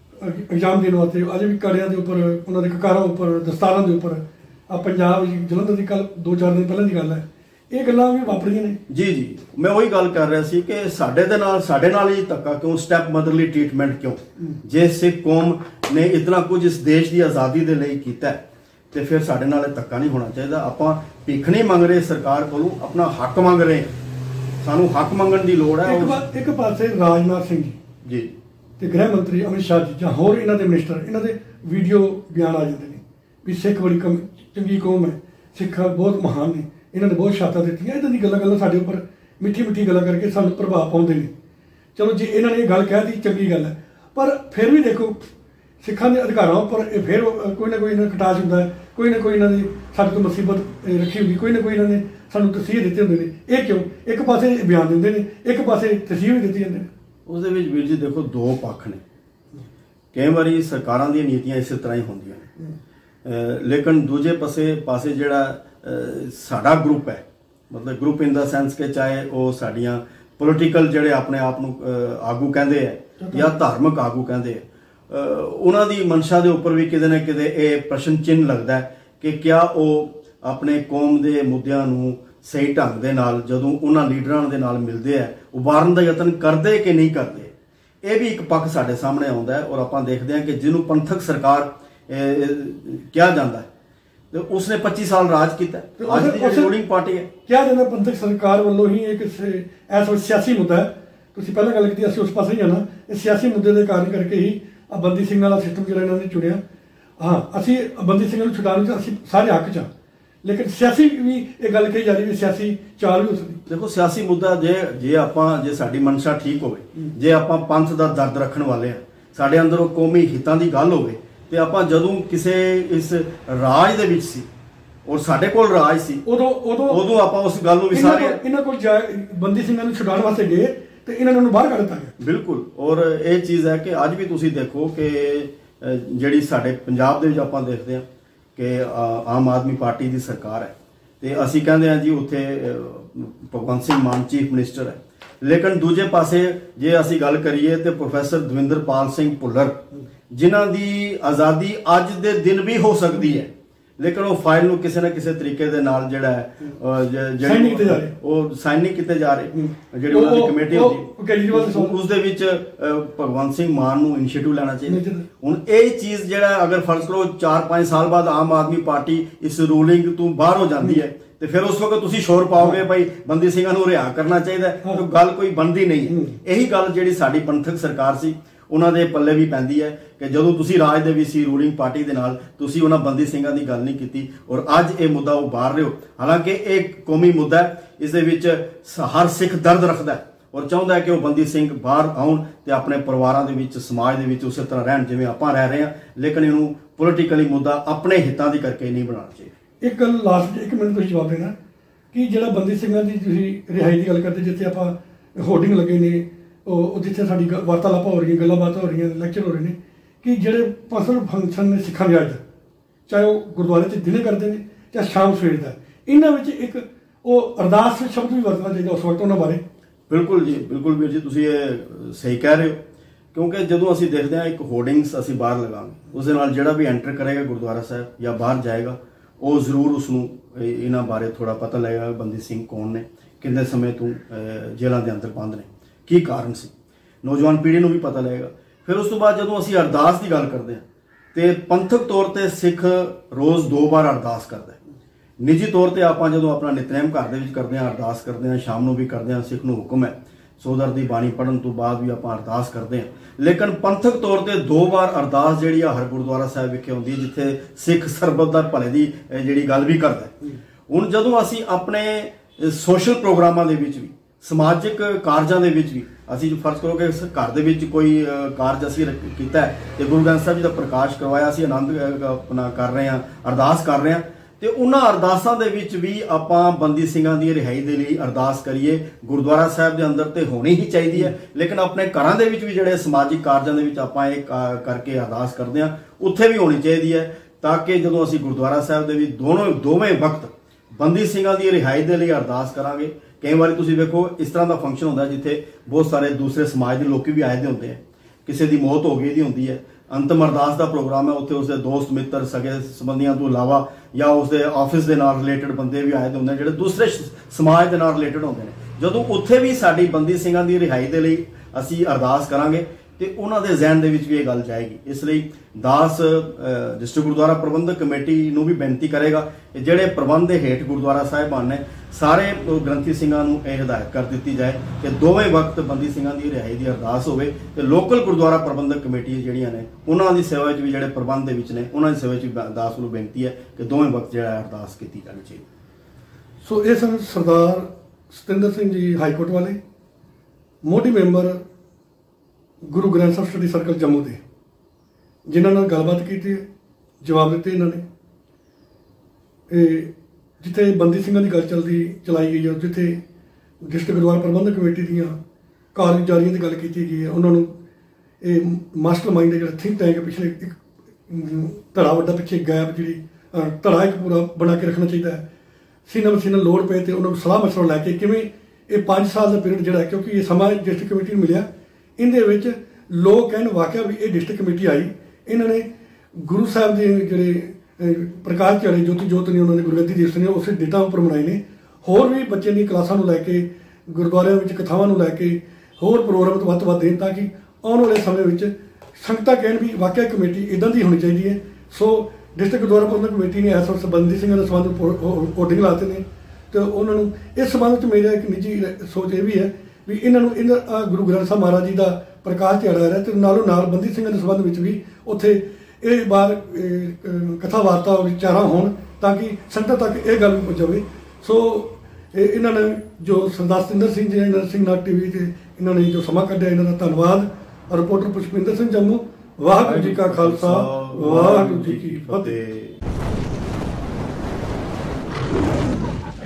एग्जाम देने वास्ते अज भी कड़ियां के उपर उन्होंने ककारां उपर दस्तारां के उपर आ पंजाब जलंधर की कल दो चार दिन पहले की गल है, ये गल्लां भी वापरियां ने। जी जी मैं वही गल कर रहा सी कि साडे दे नाल साडे नाल ही धक्का क्यों, स्टैप मदरली ट्रीटमेंट क्यों। जे सिख कौम ने इतना कुछ इस देश की आज़ादी के लिए किया तो फिर साडे नाल धक्का नहीं होना चाहिए। आपां भीख नहीं मंग रहे सरकार कोलों, अपना हक मंग रहे, सानू हक मंगण की लोड़ है। एक, एक पासे राजनाथ सिंह जी जी ते गृह मंत्री अमित शाह जी जां होर इन्हां दे मिनिस्टर इन्हां दे वीडियो बयान आ जाते हैं भी सिख बड़ी कम चंगी कौम है, सिख बहुत महान ने, इन्होंने बहुत शाता दी, इदां दी गल्लां गल्लां साडे उपर मिठी मिठी गल्लां करके सानू प्रभाव पाउंदे ने। चलो जे इन्होंने ये गल कह दी चंगी गल है, पर फिर भी देखो सिखां दे अधिकारां उपर फिर कोई ना कोई इन्हां कटाश हुंदा है, कोई ना कोई इन्हां दी साडे तो मुसीबत रखी हुंदी, कोई ना कोई इन्होंने सानू तसीह दित्ते हुंदे ने। ये क्यों एक पासे बयान दिंदे ने, एक पासे तसीह भी दित्ती जांदी ने। उस दे विच वीर जी देखो दो पक्ष ने, कई बारी सरकारां दी नीतियां इस तरह ही होंदियां ने, लेकिन दूजे पासे पासे जिहड़ा साडा ग्रुप है, मतलब ग्रुप इन द सेंस कि चाहे वो साडियां पोलिटिकल जिहड़े अपने आप नूं आगू कहंदे है या धार्मिक आगू कहंदे है, उन्हां दी मनशा दे उपर भी किते ना किते ये प्रश्न चिन्ह लगदा है कि क्या वो अपने कौम दे मुद्दिआं नूं सही ढंग दे नाल जदों उन्हां लीडरां दे नाल मिलदे है उभारन दा यतन करदे कि नहीं करदे। ये भी एक पक्ष साडे सामने आउंदा है और आपां देखदे हां कि जिन्हों पंथक सरकार किया जाता है तो उसने पच्चीस साल राज किया, आज दी रूलिंग पार्टी है क्या जाता पंथक सरकार वालों ही एक ऐसा सियासी मुद्दा है। तुसीं पहले गल कीती असीं उस पासे ही जाना, इस सियासी मुद्दे के कारण करके ही आ बंदी सिंह वाला सिस्टम जिहड़ा इन्हां ने चुनिया। हाँ असीं बंदी सिंह नूं छुडाउण च असीं सारे हक च, लेकिन सियासी भी ये गल कही जा रही है सियासी चाल भी हो सकती। देखो सियासी मुद्दा जे जे आपां जे साडी मनशा ठीक होवे, जे आपां पंथ दा दर्द रखण वाले हैं, साडे अंदर वो कौमी हितां दी गल होवे ते आपां जदों किसे इस राज दे विच सी और साडे कोल राज सी उदों उदों उदों आपां उस गल नूं विसारे इन्हां कोल बंदी सिंघां नूं छुडाउण वास्ते गए ते इन्हां नूं बाहर कढ दित्ता गया। बिल्कुल, और ये चीज़ है कि अज भी तुसीं देखो कि जिहड़ी साडे पंजाब दे विच आपां देखदे हां कि आम आदमी पार्टी की सरकार है ते असीं कहंदे हां जी उत्थे भगवंत सिंह मान चीफ मिनिस्टर है, लेकिन दूजे पासे जे असीं गल करिए तो प्रोफैसर दविंदरपाल सिंह भुल्लर जिन्हां दी आज़ादी अज दे दिन भी हो सकती है, लेकिन वो फाइल नूं किसी ना किसी तरीके दे नाल जिहड़ा है साइन कीते जा रहे वो साइन नहीं कीते जा रहे, जिहड़ी उन्हां दी कमेटी होंदी उस दे विच भगवंत सिंह मान नूं इनिशिएटिव लेना चाहिए। हुण ये चीज़ जिहड़ा अगर फर्ज करो चार पांच साल बाद आम आदमी पार्टी इस रूलिंग तो बाहर हो जाती है तो फिर उस वक्त तुसीं शोर पाओगे भाई बंदी सिंघां नूं रिहा करना चाहिए, तो गल कोई बनदी नहीं है। यही गल जिहड़ी साडी पंथक सरकार सी उन्हां दे पल्ले भी पैंदी है कि जदों तुसीं राज दे विच सी रूलिंग पार्टी दे नाल तुसीं उन्हां बंदी सिंघां दी गल नहीं कीती और अज ये मुद्दा उभार रहे हो। हालांकि एक कौमी मुद्दा है, इस दे विच हर सिख दर्द रखदा है और चाहुंदा है कि वो बंदी सिंह बाहर आउण ते अपने परिवारां दे विच समाज दे विच उसे तरह रहण जिवें आपां रह रहे हैं, लेकिन इहनूं पोलिटिकली मुद्दा अपने हितां दी करके नहीं बनाना चाहिए। एक गल लास्ट एक मिनट तुसीं जवाब देना कि जिहड़ा बंदी सिंघां दी तुसीं रिहाई दी गल करदे जिੱਥੇ आपां होर्डिंग लगे ने ਉਹ ਜਿੱਥੇ ਸਾਡੀ ਵਾਰਤਾਲਾਪਾਂ ਹੋ ਰਹੀਆਂ ਗੱਲਾਂ ਬਾਤਾਂ ਹੋ ਰਹੀਆਂ ਲੈਕਚਰ ਹੋ ਰਹੇ ਨੇ ਕਿ ਜਿਹੜੇ ਪਰਸਨਲ ਫੰਕਸ਼ਨ ਨੇ ਸਿੱਖਾਂ ਦੇ ਅੱਜ ਚਾਹੇ ਉਹ ਗੁਰਦੁਆਰੇ 'ਚ ਦਿਨੇ ਕਰਦੇ ਨੇ ਚਾਹੇ ਸ਼ਾਮ ਸਵੇਰ ਦਾ, ਇਹਨਾਂ ਵਿੱਚ ਇੱਕ ਉਹ ਅਰਦਾਸ ਸ਼ਬਦ ਵੀ ਵਰਤਣਾ ਚਾਹੀਦਾ ਉਸ ਵਕਤ ਉਹਨਾਂ ਬਾਰੇ ਬਿਲਕੁਲ ਜੀ, ਬਿਲਕੁਲ ਵੀਰ ਜੀ, ਤੁਸੀਂ ਇਹ ਸਹੀ ਕਹਿ ਰਹੇ ਹੋ। ਕਿਉਂਕਿ ਜਦੋਂ ਅਸੀਂ ਦੇਖਦੇ ਹਾਂ ਇੱਕ ਹੋਰਡਿੰਗਸ ਅਸੀਂ ਬਾਹਰ ਲਗਾਵਾਂਗੇ, ਉਸ ਦੇ ਨਾਲ ਜਿਹੜਾ ਵੀ ਐਂਟਰ ਕਰੇਗਾ ਗੁਰਦੁਆਰਾ ਸਾਹਿਬ ਜਾਂ ਬਾਹਰ ਜਾਏਗਾ, ਉਹ ਜ਼ਰੂਰ ਉਸ ਨੂੰ ਇਹਨਾਂ ਬਾਰੇ ਥੋੜਾ ਪਤਾ ਲੱਗੇਗਾ। ਬੰਦੀ ਸਿੰਘ ਕੌਣ ਨੇ, ਕਿੰਨੇ ਸਮੇਂ ਤੋਂ ਜੇਲ੍ਹਾਂ ਦੇ ਅੰਦਰ ਬੰਦ ਨੇ, ਕੀ ਕਾਰਨ ਸੀ, ਨੌਜਵਾਨ ਪੀੜ੍ਹੀ ਨੂੰ ਵੀ ਪਤਾ ਲੱਗੇਗਾ। ਫਿਰ ਉਸ ਤੋਂ ਬਾਅਦ ਜਦੋਂ ਅਸੀਂ ਅਰਦਾਸ ਦੀ ਗੱਲ ਕਰਦੇ ਹਾਂ ਤੇ ਪੰਥਕ ਤੌਰ ਤੇ ਸਿੱਖ ਰੋਜ਼ ਦੋ ਵਾਰ ਅਰਦਾਸ ਕਰਦਾ ਹੈ। ਨਿੱਜੀ ਤੌਰ ਤੇ ਆਪਾਂ ਜਦੋਂ ਆਪਣਾ ਨਿਤਨੇਮ ਘਰ ਦੇ ਵਿੱਚ ਕਰਦੇ ਹਾਂ, ਅਰਦਾਸ ਕਰਦੇ ਹਾਂ, ਸ਼ਾਮ ਨੂੰ ਵੀ ਕਰਦੇ ਹਾਂ, ਸਿੱਖ ਨੂੰ ਹੁਕਮ ਹੈ ਸੋਦਰ ਦੀ ਬਾਣੀ ਪੜ੍ਹਨ ਤੋਂ ਬਾਅਦ ਵੀ ਆਪਾਂ ਅਰਦਾਸ ਕਰਦੇ ਹਾਂ। ਲੇਕਿਨ ਪੰਥਕ ਤੌਰ ਤੇ ਦੋ ਵਾਰ ਅਰਦਾਸ ਜਿਹੜੀ ਆ ਹਰ ਗੁਰਦੁਆਰਾ ਸਾਹਿਬ ਵਿਖੇ ਹੁੰਦੀ ਹੈ, ਜਿੱਥੇ ਸਿੱਖ ਸਰਬੱਤ ਦਾ ਭਲੇ ਦੀ ਜਿਹੜੀ ਗੱਲ ਵੀ ਕਰਦਾ ਹੈ। ਹੁਣ ਜਦੋਂ ਅਸੀਂ ਆਪਣੇ ਸੋਸ਼ਲ ਪ੍ਰੋਗਰਾਮਾਂ ਦੇ ਵਿੱਚ ਵੀ, ਸਮਾਜਿਕ ਕਾਰਜਾਂ ਦੇ ਵਿੱਚ ਵੀ, ਅਸੀਂ ਜੋ ਫਰਜ਼ ਕਰੋ ਕਿ ਘਰ ਦੇ ਵਿੱਚ ਕੋਈ ਕਾਰਜ ਅਸੀਂ ਕੀਤਾ ਹੈ ਤੇ ਗੁਰੂ ਗ੍ਰੰਥ ਸਾਹਿਬ ਜੀ ਦਾ ਪ੍ਰਕਾਸ਼ ਕਰਵਾਇਆ, ਅਸੀਂ ਆਨੰਦ ਆਪਣਾ ਕਰ ਰਹੇ ਹਾਂ, ਅਰਦਾਸ ਕਰ ਰਹੇ ਹਾਂ, ਤੇ ਉਹਨਾਂ ਅਰਦਾਸਾਂ ਦੇ ਵਿੱਚ ਵੀ ਆਪਾਂ ਬੰਦੀ ਸਿੰਘਾਂ ਦੀ ਰਿਹਾਈ ਦੇ ਲਈ ਅਰਦਾਸ ਕਰੀਏ। ਗੁਰਦੁਆਰਾ ਸਾਹਿਬ ਦੇ ਅੰਦਰ ਤੇ ਹੋਣੀ ਹੀ ਚਾਹੀਦੀ ਹੈ, ਲੇਕਿਨ ਆਪਣੇ ਘਰਾਂ ਦੇ ਵਿੱਚ ਵੀ ਜਿਹੜੇ ਸਮਾਜਿਕ ਕਾਰਜਾਂ ਦੇ ਵਿੱਚ ਆਪਾਂ ਇਹ ਕਰਕੇ ਅਰਦਾਸ ਕਰਦੇ ਹਾਂ, ਉੱਥੇ ਵੀ ਹੋਣੀ ਚਾਹੀਦੀ ਹੈ, ਤਾਂ ਕਿ ਜਦੋਂ ਅਸੀਂ ਗੁਰਦੁਆਰਾ ਸਾਹਿਬ ਦੇ ਵਿੱਚ ਦੋਨੋਂ ਦੋਵੇਂ ਵਕਤ ਬੰਦੀ ਸਿੰਘਾਂ ਦੀ ਰਿਹਾਈ ਦੇ ਲਈ ਅਰਦਾਸ ਕਰਾਂਗੇ। ਕਈ ਵਾਰੀ ਤੁਸੀਂ ਵੇਖੋ ਇਸ ਤਰ੍ਹਾਂ ਦਾ ਫੰਕਸ਼ਨ ਹੁੰਦਾ ਜਿੱਥੇ ਬਹੁਤ ਸਾਰੇ ਦੂਸਰੇ ਸਮਾਜ ਦੇ ਲੋਕ ਵੀ ਆਏ ਦੇ ਹੁੰਦੇ ਆ, ਕਿਸੇ ਦੀ ਮੌਤ ਹੋ ਗਈ ਦੀ ਹੁੰਦੀ ਹੈ, ਅੰਤਮ ਅਰਦਾਸ ਦਾ ਪ੍ਰੋਗਰਾਮ ਹੈ, ਉੱਥੇ ਉਸਦੇ ਦੋਸਤ ਮਿੱਤਰ ਸਗੇ ਸੰਬੰਧੀਆਂ ਤੋਂ ਇਲਾਵਾ ਜਾਂ ਉਸਦੇ ਆਫਿਸ ਦੇ ਨਾਲ ਰਿਲੇਟਡ ਬੰਦੇ ਵੀ ਆਏ ਹੁੰਦੇ ਨੇ, ਜਿਹੜੇ ਦੂਸਰੇ ਸਮਾਜ ਦੇ ਨਾਲ ਰਿਲੇਟਡ ਹੁੰਦੇ ਨੇ। ਜਦੋਂ ਉੱਥੇ ਵੀ ਸਾਡੀ ਬੰਦੀ ਸਿੰਘਾਂ ਦੀ ਰਿਹਾਈ ਦੇ ਲਈ ਅਸੀਂ ਅਰਦਾਸ ਕਰਾਂਗੇ ਤੇ ਉਹਨਾਂ ਦੇ ਜ਼ਿਹਨ ਦੇ ਵਿੱਚ ਵੀ ਇਹ ਗੱਲ ਜਾਏਗੀ। ਇਸ ਲਈ ਦਾਸ ਡਿਸਟ੍ਰਿਕਟ ਗੁਰਦੁਆਰਾ ਪ੍ਰਬੰਧਕ ਕਮੇਟੀ ਨੂੰ ਵੀ ਬੇਨਤੀ ਕਰੇਗਾ ਕਿ ਜਿਹੜੇ ਪ੍ਰਬੰਧ ਦੇ ਹੇਠ ਗੁਰਦੁਆਰਾ ਸਾਹਿਬਾਨ ਨੇ, ਸਾਰੇ ਗ੍ਰੰਥੀ ਸਿੰਘਾਂ ਨੂੰ ਇਹ ਹਦਾਇਤ ਕਰ ਦਿੱਤੀ ਜਾਏ ਕਿ ਦੋਵੇਂ ਵਕਤ ਬੰਦੀ ਸਿੰਘਾਂ ਦੀ ਰਿਹਾਈ ਦੀ ਅਰਦਾਸ ਹੋਵੇ ਤੇ ਲੋਕਲ ਗੁਰਦੁਆਰਾ ਪ੍ਰਬੰਧਕ ਕਮੇਟੀ ਜਿਹੜੀਆਂ ਨੇ ਉਹਨਾਂ ਦੀ ਸੇਵਾ ਵਿੱਚ ਵੀ, ਜਿਹੜੇ ਪ੍ਰਬੰਧ ਦੇ ਵਿੱਚ ਨੇ ਉਹਨਾਂ ਦੀ ਸੇਵਾ ਵਿੱਚ ਵੀ ਦਾਸ ਨੂੰ ਬੇਨਤੀ ਹੈ ਕਿ ਦੋਵੇਂ ਵਕਤ ਜਿਹੜਾ ਅਰਦਾਸ ਕੀਤੀ ਜਾਣੀ ਚਾਹੀਦੀ। ਸੋ ਇਹ ਸਨ ਸਰਦਾਰ ਸਤਿੰਦਰ ਸਿੰਘ ਜੀ ਹਾਈ ਕੋਰਟ ਵਾਲੇ, ਮੋਢੀ member Guru Granth Sahib study circle Jammu ਦੇ, ਜਿਨ੍ਹਾਂ ਨਾਲ ਗੱਲਬਾਤ ਕੀਤੀ, ਜਵਾਬ ਦਿੱਤੇ ਇਹਨਾਂ ਨੇ। ਇਹ ਜਿੱਥੇ ਬੰਦੀ ਸਿੰਘਾਂ ਦੀ ਗੱਲ ਚੱਲਦੀ ਚਲਾਈ ਗਈ ਹੈ, ਜਿੱਥੇ ਡਿਸਟ੍ਰਿਕਟ ਗੁਰਦੁਆਰਾ ਪ੍ਰਬੰਧਕ ਕਮੇਟੀ ਦੀਆਂ ਕਾਰਜਕਾਰੀਆਂ ਦੀ ਗੱਲ ਕੀਤੀ ਗਈ ਹੈ, ਉਹਨਾਂ ਨੂੰ ਇਹ ਮਾਸਟਰ ਮਾਈਂਡ ਹੈ ਜਿਹੜਾ ਥਿੰਕ ਟੈਂਕ ਪਿਛਲੇ ਇੱਕ ਧੜਾ ਵੱਡਾ ਪਿੱਛੇ ਗੈਪ ਜਿਹੜੀ ਧੜਾ ਇੱਕ ਪੂਰਾ ਬਣਾ ਕੇ ਰੱਖਣਾ ਚਾਹੀਦਾ ਹੈ। ਸੀਨਾ ਮਸੀਨਾ ਲੋੜ ਪਏ ਤੇ ਉਹਨਾਂ ਨੂੰ ਸਲਾਹ ਮਸ਼ਵਰਾ ਲੈ ਕੇ ਕਿਵੇਂ ਇਹ ਪੰਜ ਸਾਲ ਦਾ ਪੀਰੀਅਡ ਜਿਹੜਾ, ਕਿਉਂਕਿ ਇਹ ਸਮਾਂ ਡਿਸਟ੍ਰਿਕਟ ਕਮੇਟੀ ਨੂੰ ਮਿਲਿਆ, ਇਹਦੇ ਵਿੱਚ ਲੋਕ ਕਹਿਣ ਵਾਕਿਆ ਵੀ ਇਹ ਡਿਸਟ੍ਰਿਕਟ ਕਮੇਟੀ ਆਈ, ਇਹਨਾਂ ਨੇ ਗੁਰੂ ਸਾਹਿਬ ਦੇ ਜਿਹੜੇ ਪ੍ਰਕਾਸ਼ ਝਾੜੇ ਜੋਤੀ ਜੋਤ ਨੇ, ਉਹਨਾਂ ਦੇ ਗੁਰਗੱਦੀ ਦਿਵਸ ਨੇ, ਉਸੇ ਡੇਟਾ ਉੱਪਰ ਮਨਾਏ ਨੇ। ਹੋਰ ਵੀ ਬੱਚਿਆਂ ਦੀਆਂ ਕਲਾਸਾਂ ਨੂੰ ਲੈ ਕੇ, ਗੁਰਦੁਆਰਿਆਂ ਵਿੱਚ ਕਥਾਵਾਂ ਨੂੰ ਲੈ ਕੇ ਹੋਰ ਪ੍ਰੋਗਰਾਮ ਵੱਧ ਤੋਂ ਵੱਧ ਦੇਣ, ਤਾਂ ਕਿ ਆਉਣ ਵਾਲੇ ਸਮੇਂ ਵਿੱਚ ਸੰਗਤਾਂ ਕਹਿਣ ਵੀ ਵਾਕਿਆ ਕਮੇਟੀ ਇੱਦਾਂ ਦੀ ਹੋਣੀ ਚਾਹੀਦੀ ਹੈ। ਸੋ ਡਿਸਟ੍ਰਿਕਟ ਗੁਰਦੁਆਰਾ ਪ੍ਰਬੰਧਕ ਕਮੇਟੀ ਨੇ ਇਸ ਵਕਤ ਬੰਦੀ ਸਿੰਘਾਂ ਦੇ ਸੰਬੰਧ ਹੋਰਡਿੰਗ ਲਾਤੇ ਨੇ, ਤੇ ਉਹਨਾਂ ਨੂੰ ਇਸ ਸੰਬੰਧ ਵਿੱਚ ਮੇਰਾ ਇੱਕ ਨਿੱਜੀ ਸੋਚ ਇਹ ਵੀ ਹੈ ਵੀ ਇਹਨਾਂ ਨੂੰ ਇਹਨਾਂ ਗੁਰੂ ਗ੍ਰੰਥ ਸਾਹਿਬ ਮਹਾਰਾਜ ਜੀ ਦਾ ਪ੍ਰਕਾਸ਼ ਝਾੜਾ ਰਿਹਾ, ਤੇ ਨਾਲੋਂ ਨਾਲ ਬੰਦੀ ਸਿੰਘਾਂ ਦੇ ਸੰਬੰਧ ਵਿੱਚ ਵੀ ਉੱਥੇ ਇਹ ਬਾਰ ਕਥਾ ਵਾਰਤਾ ਵਿਚਾਰਾਂ ਹੋਣ, ਤਾਂ ਕਿ ਸੰਗਤਾਂ ਤੱਕ ਇਹ ਗੱਲ ਪਹੁੰਚ ਜਾਵੇ। ਸੋ ਇਹਨਾਂ ਨੇ ਜੋ ਸਰਦਾਰ ਸਤਿੰਦਰ ਸਿੰਘ ਜੀ, ਇਹਨਾਂ ਸਿੰਘ ਨਾਟ ਟੀਵੀ ਤੇ ਇਹਨਾਂ ਨੇ ਜੋ ਸਮਾਂ ਕੱਢਿਆ, ਇਹਨਾਂ ਦਾ ਧੰਨਵਾਦ। ਰਿਪੋਰਟਰ ਪੁਸ਼ਪਿੰਦਰ ਸਿੰਘ ਜੰਮੂ। ਵਾਹਿਗੁਰੂ ਜੀ ਕਾ ਖਾਲਸਾ, ਵਾਹਿਗੁਰੂ ਜੀ ਕੀ ਫਤਿਹ।